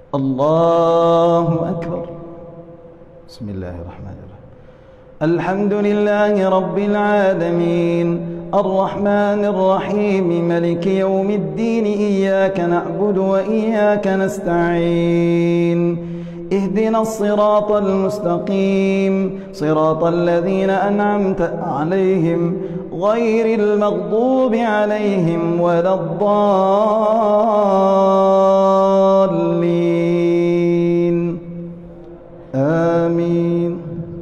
الله أكبر. بسم الله الرحمن الرحيم. الحمد لله رب العالمين الرحمن الرحيم ملك يوم الدين إياك نعبد وإياك نستعين اهدنا الصراط المستقيم صراط الذين أنعمت عليهم غير المغضوب عليهم ولا الضالين آمين.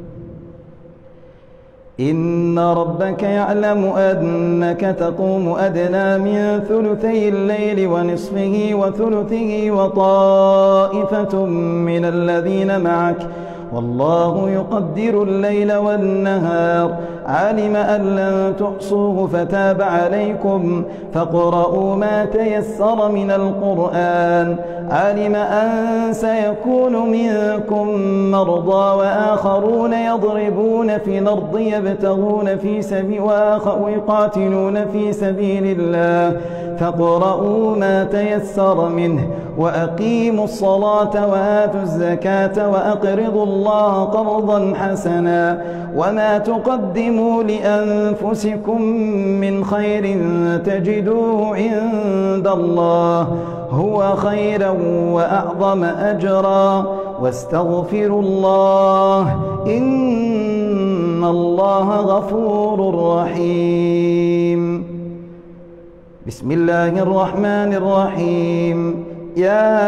إن ربك يعلم أنك تقوم أدنى من ثلثي الليل ونصفه وثلثه وطائفة من الذين معك والله يقدر الليل والنهار علم أن لن تحصوه فتاب عليكم فاقرؤوا ما تيسر من القرآن علم أن سيكون منكم مرضى وآخرون يضربون في الأرض يبتغون في سبيل ويقاتلون في سبيل الله فاقرؤوا ما تيسر منه وأقيموا الصلاة وآتوا الزكاة وأقرضوا الله قرضا حسنا وما تقدموا لأنفسكم من خير تجدوه عند الله هو خيرا وأعظم أجرا واستغفروا الله إن الله غفور رحيم. بسم الله الرحمن الرحيم. يا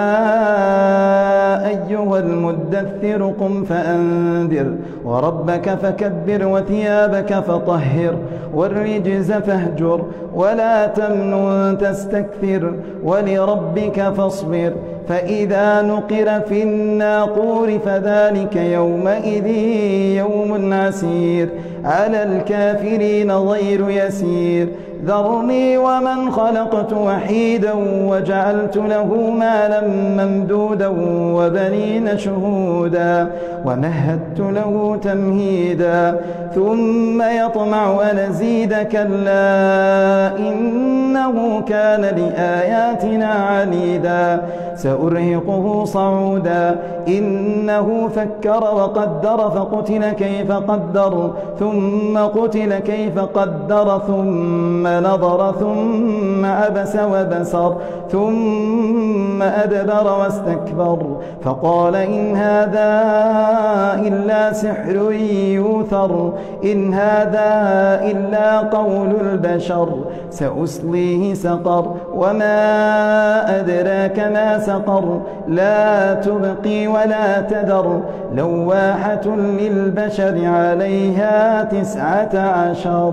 أيها المدثر قم فأنذر وربك فكبر وثيابك فطهر والرجز فاهجر ولا تمنن تستكثر ولربك فاصبر فإذا نقر في الناقور فذلك يومئذ يوم عسير على الكافرين غير يسير ذرني ومن خلقت وحيدا وجعلت له مالا ممدودا وبنين شهودا ومهدت له تمهيدا ثم يطمع أن أزيد كلا إنه كان لآياتنا عنيدا سأرهقه صعودا إنه فكر وقدر فقتل كيف قدر ثم قتل كيف قدر ثم نظر ثم عبس وبسر ثم أدبر واستكبر فقال إن هذا إلا سحر يوثر إن هذا إلا قول البشر سأصليه سقر وما أدراك ما سقر لا تبقي ولا تذر لواحة للبشر عليها تسعة عشر.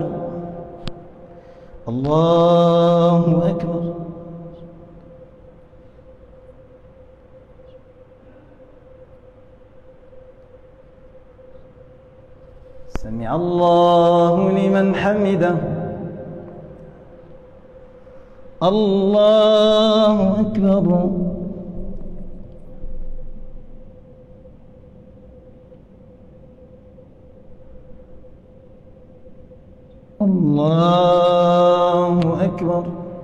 الله أكبر. سمع الله لمن حمده. الله أكبر. الله أكبر.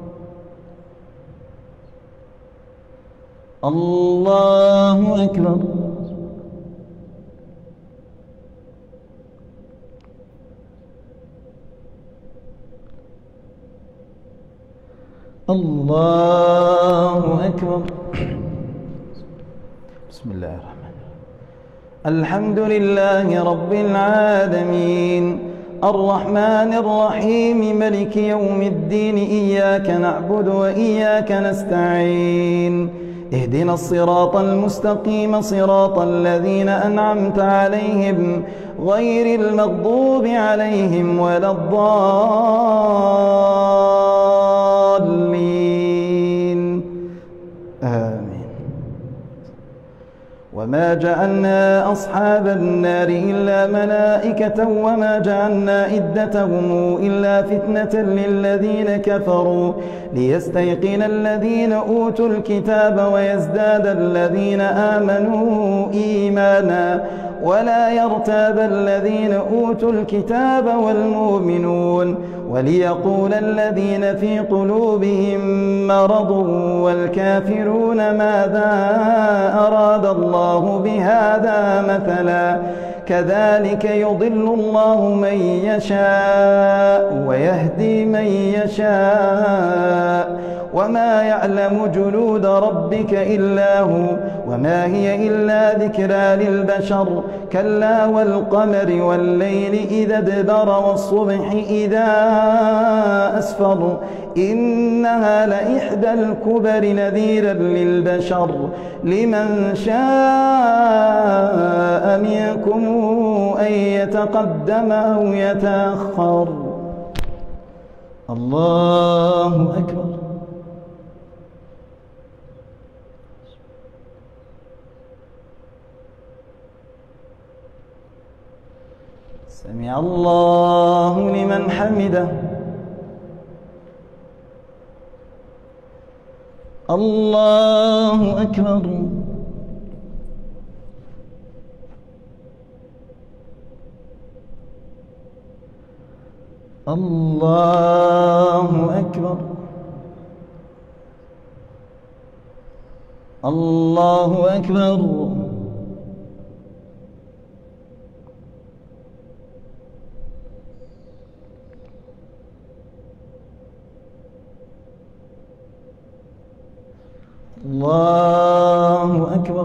الله أكبر. الله أكبر. بسم الله الرحمن الرحيم. الحمد لله رب العالمين الرحمن الرحيم ملك يوم الدين إياك نعبد وإياك نستعين اهدنا الصراط المستقيم صراط الذين أنعمت عليهم غير المغضوب عليهم ولا الضالين آمين. وما جعلنا أصحاب النار إلا ملائكة وما جعلنا عدتهم إلا فتنة للذين كفروا ليستيقن الذين أوتوا الكتاب ويزداد الذين آمنوا إيمانا ولا يرتاب الذين أوتوا الكتاب والمؤمنون وليقول الذين في قلوبهم مرض والكافرون ماذا أراد الله بهذا مثلا كذلك يضل الله من يشاء ويهدي من يشاء وما يعلم جنود ربك إلا هو وما هي إلا ذكرى للبشر كلا والقمر والليل إذا ادبر والصبح إذا أسفر إنها لإحدى الكبر نذيرا للبشر لمن شاء منكم أن يتقدم أو يتأخر. الله أكبر. سمع الله لمن حمده. الله أكبر. الله أكبر. الله أكبر. الله أكبر.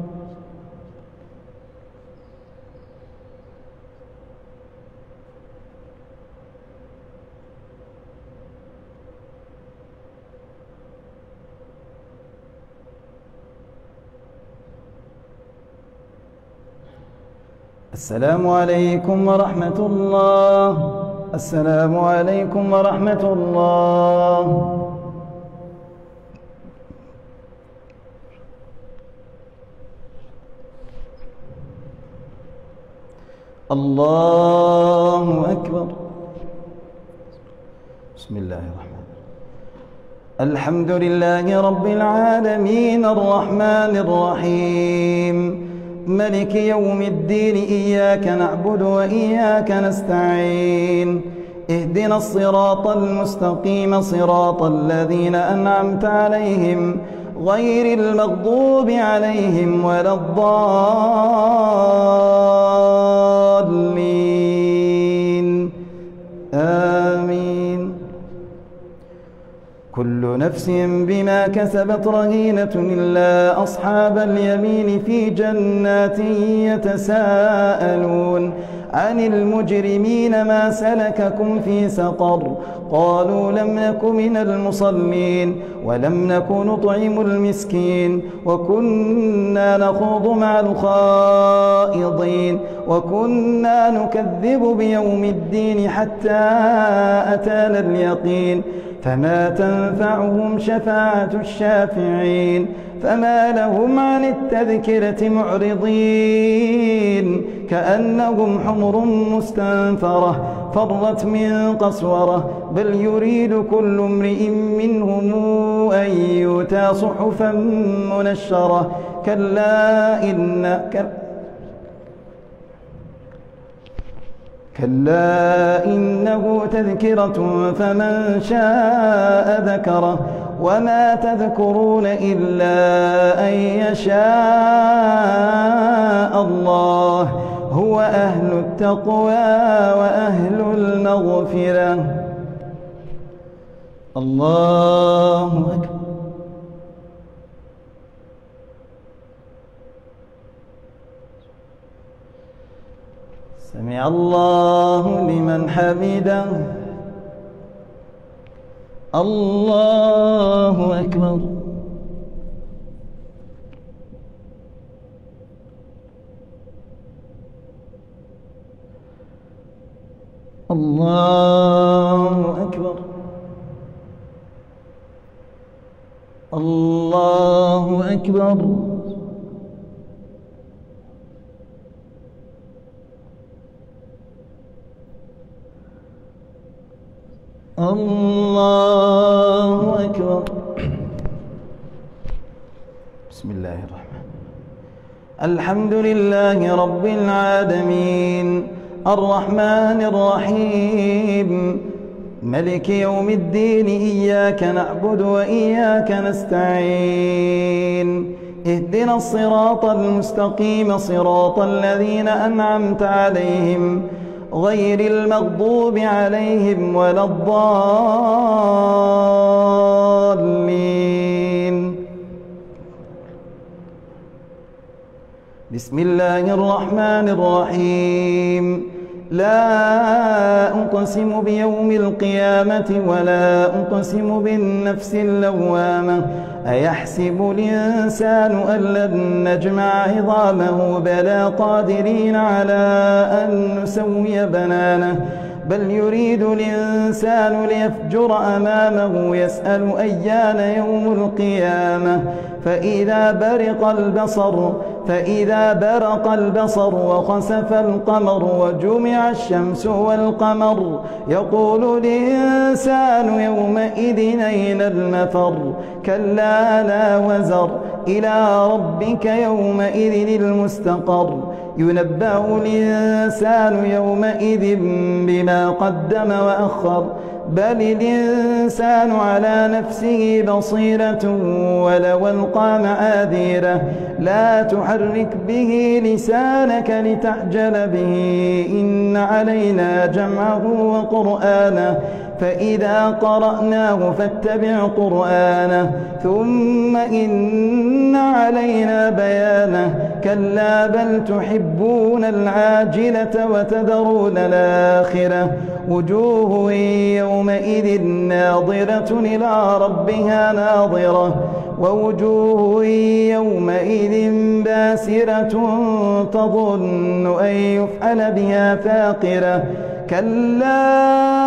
السلام عليكم ورحمة الله. السلام عليكم ورحمة الله. الله أكبر. بسم الله الرحمن الرحيم. الحمد لله رب العالمين الرحمن الرحيم ملك يوم الدين إياك نعبد وإياك نستعين اهدنا الصراط المستقيم صراط الذين أنعمت عليهم غير المغضوب عليهم ولا الضالين آمين. كل نفس بما كسبت رهينة إلا أصحاب اليمين في جنات يتساءلون عن المجرمين ما سلككم في سقر قالوا لم نك من المصلين ولم نك نطعم المسكين وكنا نخوض مع الخائضين وكنا نكذب بيوم الدين حتى أتانا اليقين فما تنفعهم شفاعة الشافعين فما لهم عن التذكرة معرضين كأنهم حمر مستنفرة فرت من قسورة بل يريد كل امرئ منهم أن يؤتى صحفا منشرة كلا إن كلا إنه تذكرة فمن شاء ذكره وما تذكرون إلا أن يشاء الله هو أهل التقوى وأهل المغفرة. الله أكبر. سمع الله لمن حمده. الله أكبر. الله أكبر. الله أكبر. الله أكبر. بسم الله الرحمن. الحمد لله رب العالمين الرحمن الرحيم ملك يوم الدين إياك نعبد وإياك نستعين اهدنا الصراط المستقيم صراط الذين أنعمت عليهم غير المغضوب عليهم ولا الضالين. بسم الله الرحمن الرحيم لا أقسم بيوم القيامة ولا أقسم بالنفس اللوامة أيحسب الإنسان أن لن نجمع عظامه بلى قادرين على أن نسوي بنانه بل يريد الإنسان ليفجر أمامه يسأل أيان يوم القيامة فإذا برق البصر فإذا برق البصر وخسف القمر وجمع الشمس والقمر يقول الإنسان يومئذ أين المفر كلا لا وزر إلى ربك يومئذ المستقر ينبأ الإنسان يومئذ بما قدم وأخر بل الإنسان على نفسه بصيرة ولو ألقى معاذيره لا تحرك به لسانك لتعجل به إن علينا جمعه وقرآنه فإذا قرأناه فاتبع قرآنه ثم إن علينا بيانه كلا بل تحبون العاجلة وتذرون الآخرة وجوه يومئذ ناظرة إلى ربها ناظرة ووجوه يومئذ باسرة تظن أن يفعل بها فاقرة كلا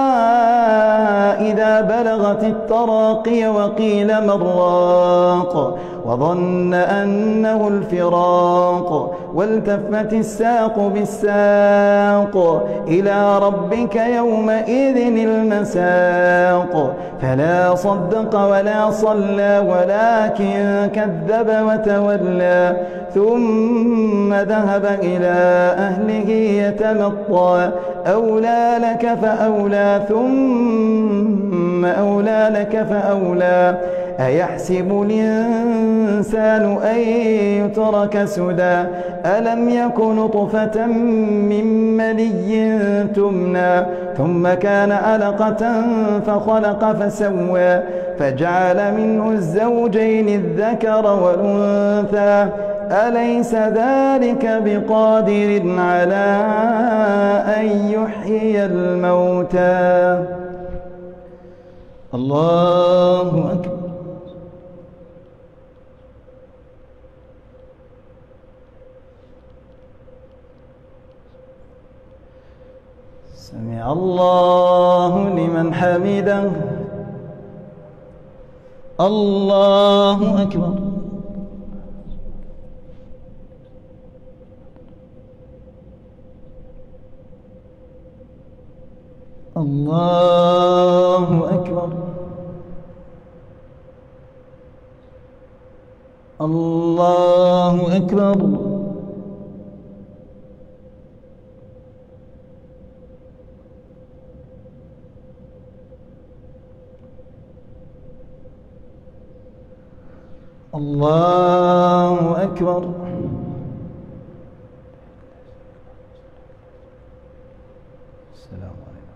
إذا بلغت التراقي وقيل من راق وظن أنه الفراق والتفت الساق بالساق إلى ربك يومئذ المساق فلا صدق ولا صلى ولكن كذب وتولى ثم ذهب إلى أهله يتمطى أولى لك فأولى ثم أولى لك فأولى أيحسب الإنسان أن يترك سدى ألم يك نطفة من مني تمنى ثم كان علقة فخلق فسوى فجعل منه الزوجين الذكر والأنثى أليس ذلك بقادر على أن يحيي الموتى الله أكبر سمع الله لمن حمده الله أكبر الله أكبر الله أكبر الله أكبر السلام عليكم.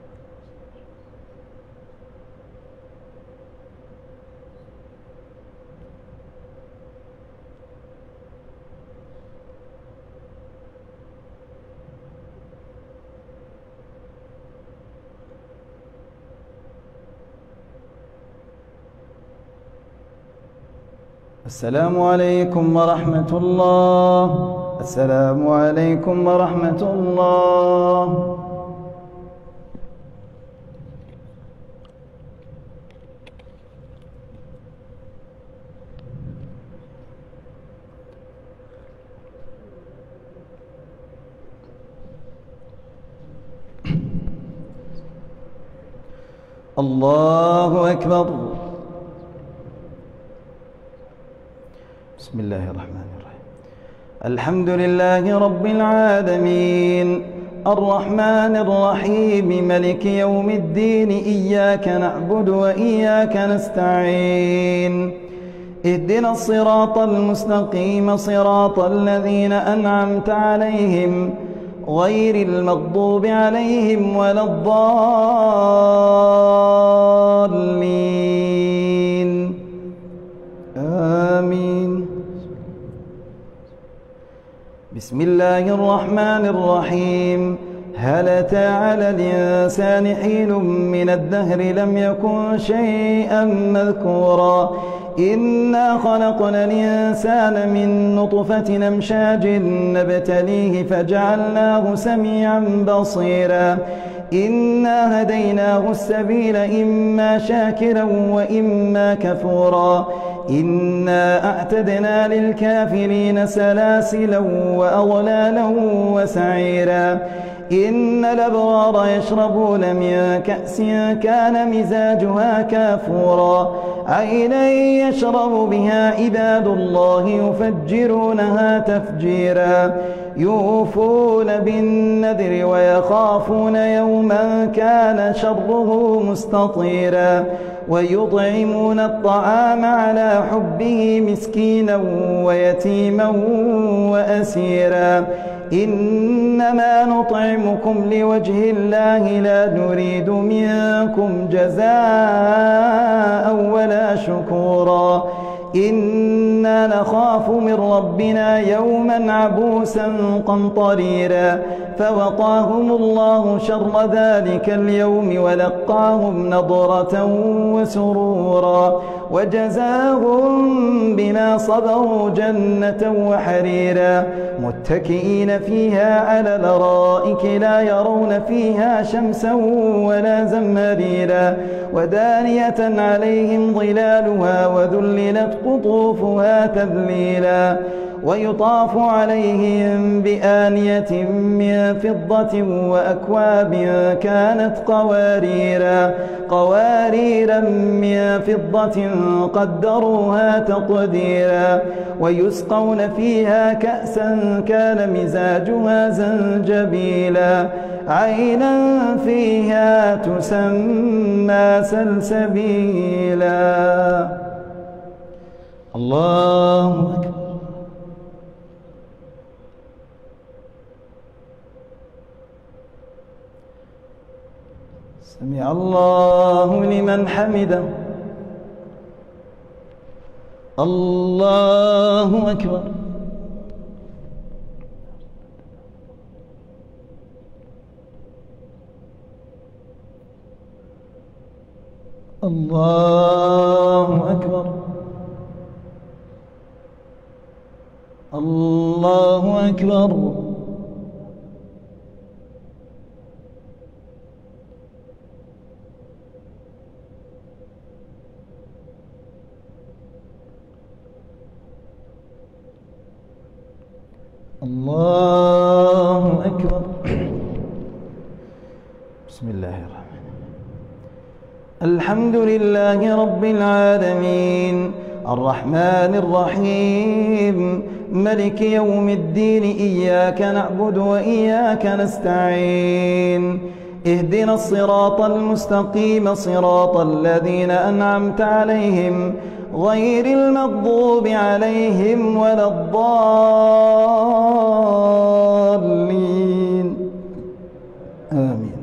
السلام عليكم ورحمة الله. السلام عليكم ورحمة الله. الله أكبر. بسم الله الرحمن الرحيم. الحمد لله رب العالمين الرحمن الرحيم ملك يوم الدين إياك نعبد وإياك نستعين اهدنا الصراط المستقيم صراط الذين أنعمت عليهم غير المغضوب عليهم ولا الضالين آمين. بسم الله الرحمن الرحيم هل أتى على الإنسان حين من الدهر لم يكن شيئا مذكورا إنا خلقنا الإنسان من نطفة أمشاج نبتليه فجعلناه سميعا بصيرا إنا هديناه السبيل إما شاكرا وإما كفورا إنا أعتدنا للكافرين سلاسلا وأغلالا وسعيرا إن الأبرار يشربون من كأس كان مزاجها كافورا عينا يشرب بها عباد الله يفجرونها تفجيرا يوفون بالنذر ويخافون يوما كان شره مستطيرا ويطعمون الطعام على حبه مسكينا ويتيما وأسيرا إنما نطعمكم لوجه الله لا نريد منكم جزاء ولا شكورا إنا نخاف من ربنا يوما عبوسا قمطريرا فوقاهم الله شر ذلك اليوم ولقاهم نضرة وسرورا وجزاهم بما صبروا جنة وحريرا متكئين فيها على الأرائك لا يرون فيها شمسا ولا زمهريرا ودانية عليهم ظلالها وذللت قطوفها تذليلا ويطاف عليهم بآنية من فضة وأكواب كانت قواريرا قواريرا من فضة قدروها تقديرا ويسقون فيها كأسا كان مزاجها زنجبيلا عينا فيها تسمى سلسبيلا. الله أكبر. سمع الله لمن حمده. الله أكبر. الله أكبر. الله أكبر. الله أكبر. بسم الله الرحمن الرحيم الحمد لله رب العالمين الرحمن الرحيم ملك يوم الدين إياك نعبد وإياك نستعين اهدنا الصراط المستقيم صراط الذين أنعمت عليهم غير المغضوب عليهم ولا الضالين آمين.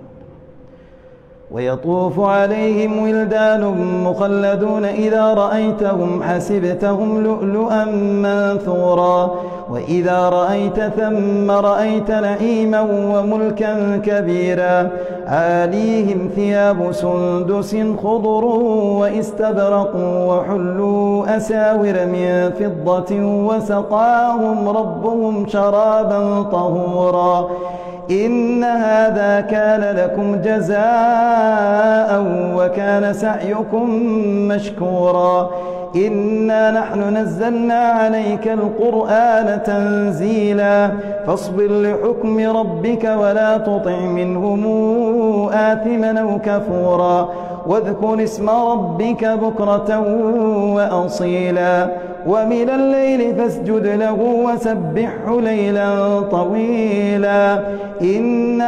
ويطوف عليهم ولدان مخلدون إذا رأيتهم حسبتهم لؤلؤا منثورا وإذا رأيت ثم رأيت نعيما وملكا كبيرا عاليهم ثياب سندس خضر واستبرق وحلوا أساور من فضة وسقاهم ربهم شرابا طهورا إن هذا كان لكم جزاء وكان سعيكم مشكورا إنا نحن نزلنا عليك القرآن تنزيلا فاصبر لحكم ربك ولا تطع منهم آثما أو كفورا واذكر اسم ربك بكرة وأصيلا ومن الليل فاسجد له وسبحه ليلا طويلا إن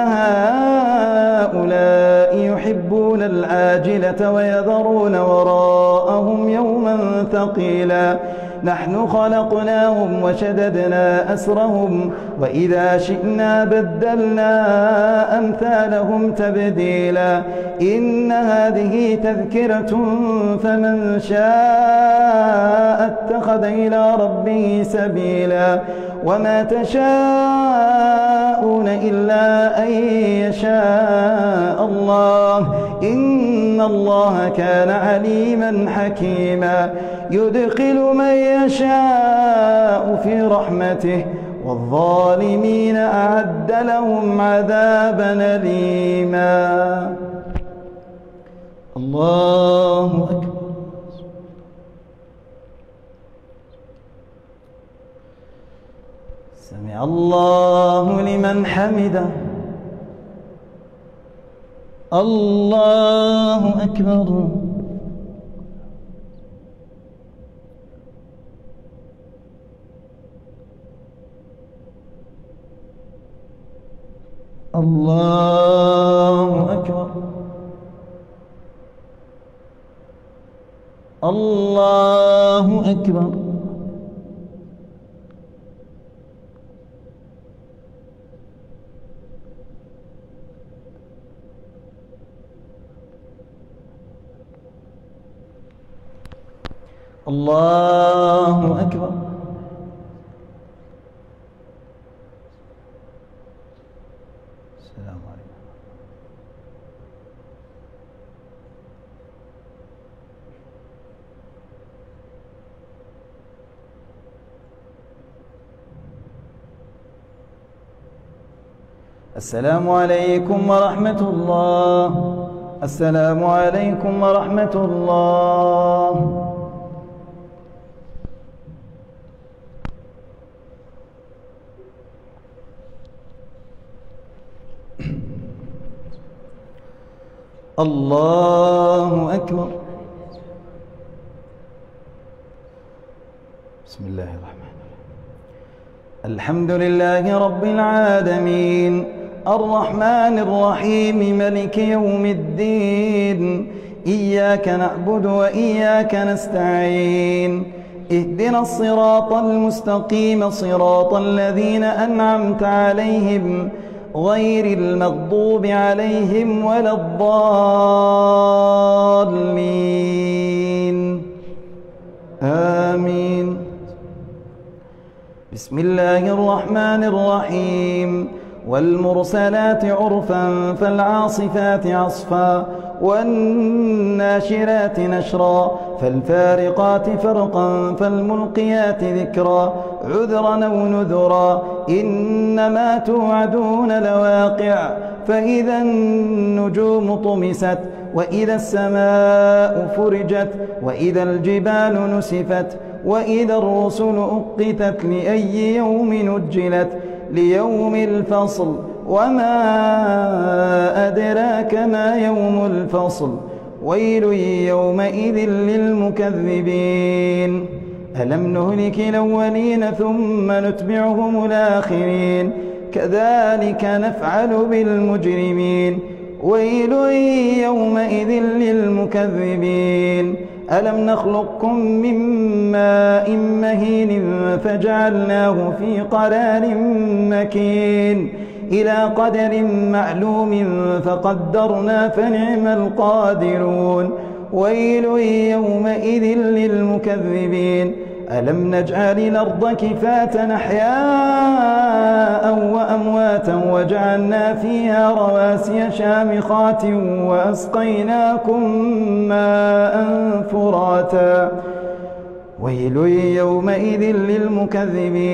هؤلاء يحبون العاجلة ويذرون وراءهم يوما ثقيلا نحن خلقناهم وشددنا أسرهم وإذا شئنا بدلنا أمثالهم تبديلا إن هذه تذكرة فمن شاء اتخذ إلى ربه سبيلا وما تشاءون إلا أن يشاء الله إن الله كان عليما حكيما يدخل من يشاء في رحمته والظالمين أعد لهم عذابا أليما. الله أكبر. سمع الله لمن حمده. الله أكبر. الله أكبر. الله أكبر. الله أكبر. السلام عليكم. السلام عليكم ورحمة الله. السلام عليكم ورحمة الله. الله أكبر. بسم الله الرحمن الرحيم. الحمد لله رب العالمين الرحمن الرحيم ملك يوم الدين إياك نعبد وإياك نستعين اهدنا الصراط المستقيم صراط الذين أنعمت عليهم غير المغضوب عليهم ولا الضالين آمين. بسم الله الرحمن الرحيم والمرسلات عرفا فالعاصفات عصفا والناشرات نشرا فالفارقات فرقا فالملقيات ذكرا عذرا أو نذرا إنما توعدون لواقع فإذا النجوم طمست وإذا السماء فرجت وإذا الجبال نسفت وإذا الرسل أقتت لأي يوم نجلت ليوم الفصل وما أدراك ما يوم الفصل ويل يومئذ للمكذبين ألم نهلك الأولين ثم نتبعهم الآخرين كذلك نفعل بالمجرمين ويل يومئذ للمكذبين ألم نخلقكم من ماء مهين فجعلناه في قرار مكين إلى قدر معلوم فقدرنا فنعم القادرون ويل يومئذ للمكذبين ألم نجعل الأرض كفاة أحياء وأمواتا وجعلنا فيها رواسي شامخات وأسقيناكم ماء فراتا ويل يومئذ للمكذبين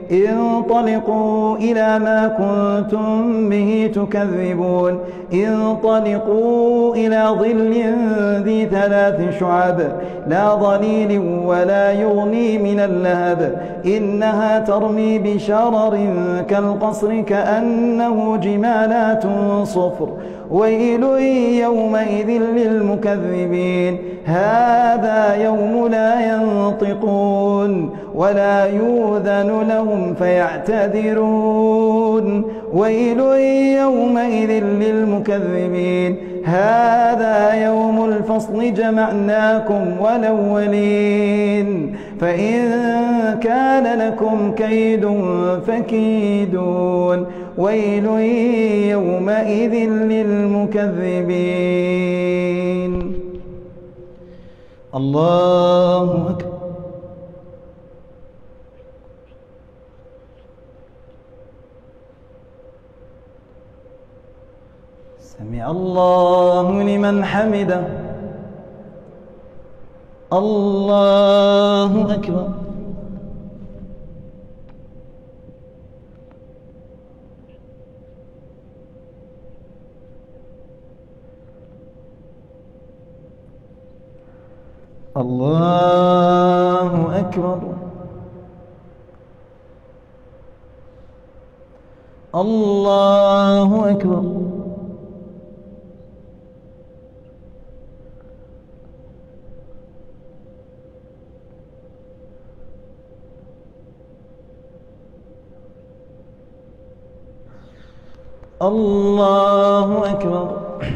انطلقوا إلى ما كنتم به تكذبون انطلقوا إلى ظل ذي ثلاث شعب لا ظليل ولا يغني من اللهب إنها ترمي بشرر كالقصر كأنه جمالات صفر ويل يومئذ للمكذبين هذا يوم لا ينطقون ولا يؤذن لهم فيعتذرون ويل يومئذ للمكذبين هذا يوم الفصل جمعناكم والأولين فإن كان لكم كيد فكيدون ويل يومئذ للمكذبين. الله أكبر. سمع الله لمن حمده. الله أكبر. الله أكبر. الله أكبر. الله أكبر.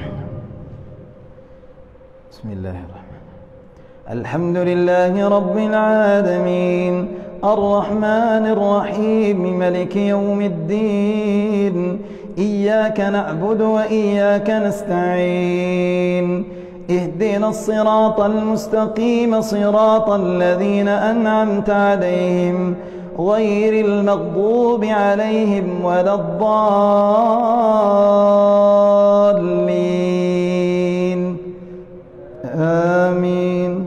بسم الله الرحمن الرحيم. الحمد لله رب العالمين الرحمن الرحيم ملك يوم الدين إياك نعبد وإياك نستعين اهدنا الصراط المستقيم صراط الذين أنعمت عليهم غير المغضوب عليهم ولا الضالين آمين.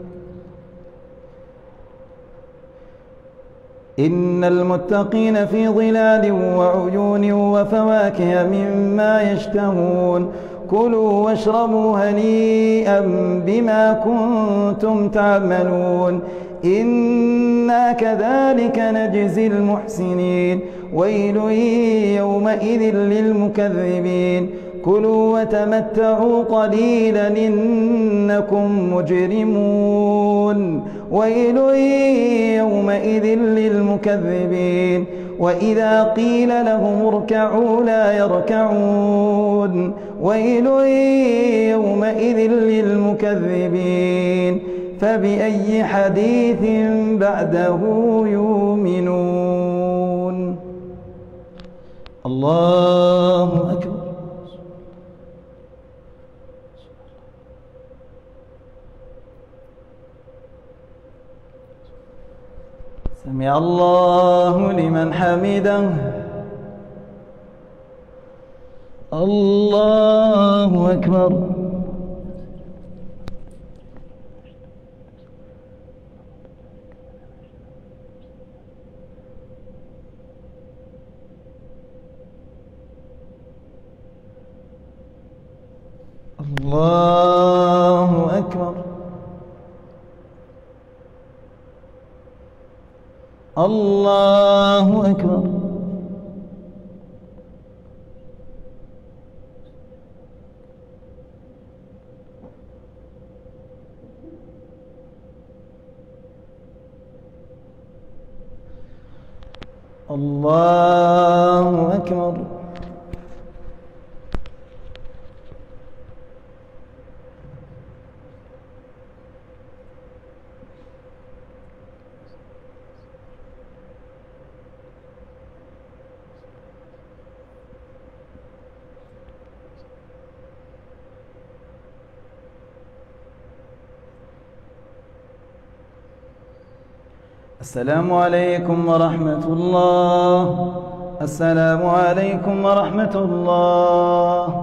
إن المتقين في ظلال وعيون وفواكه مما يشتهون كلوا واشربوا هنيئا بما كنتم تعملون إنا كذلك نجزي المحسنين ويل يومئذ للمكذبين كلوا وتمتعوا قليلا إنكم مجرمون ويل يومئذ للمكذبين وإذا قيل لهم اركعوا لا يركعون ويل يومئذ للمكذبين فبأي حديث بعده يؤمنون. الله أكبر. سمع الله لمن حمده. الله أكبر. الله أكبر. الله أكبر. الله أكبر. السلام عليكم ورحمة الله. السلام عليكم ورحمة الله.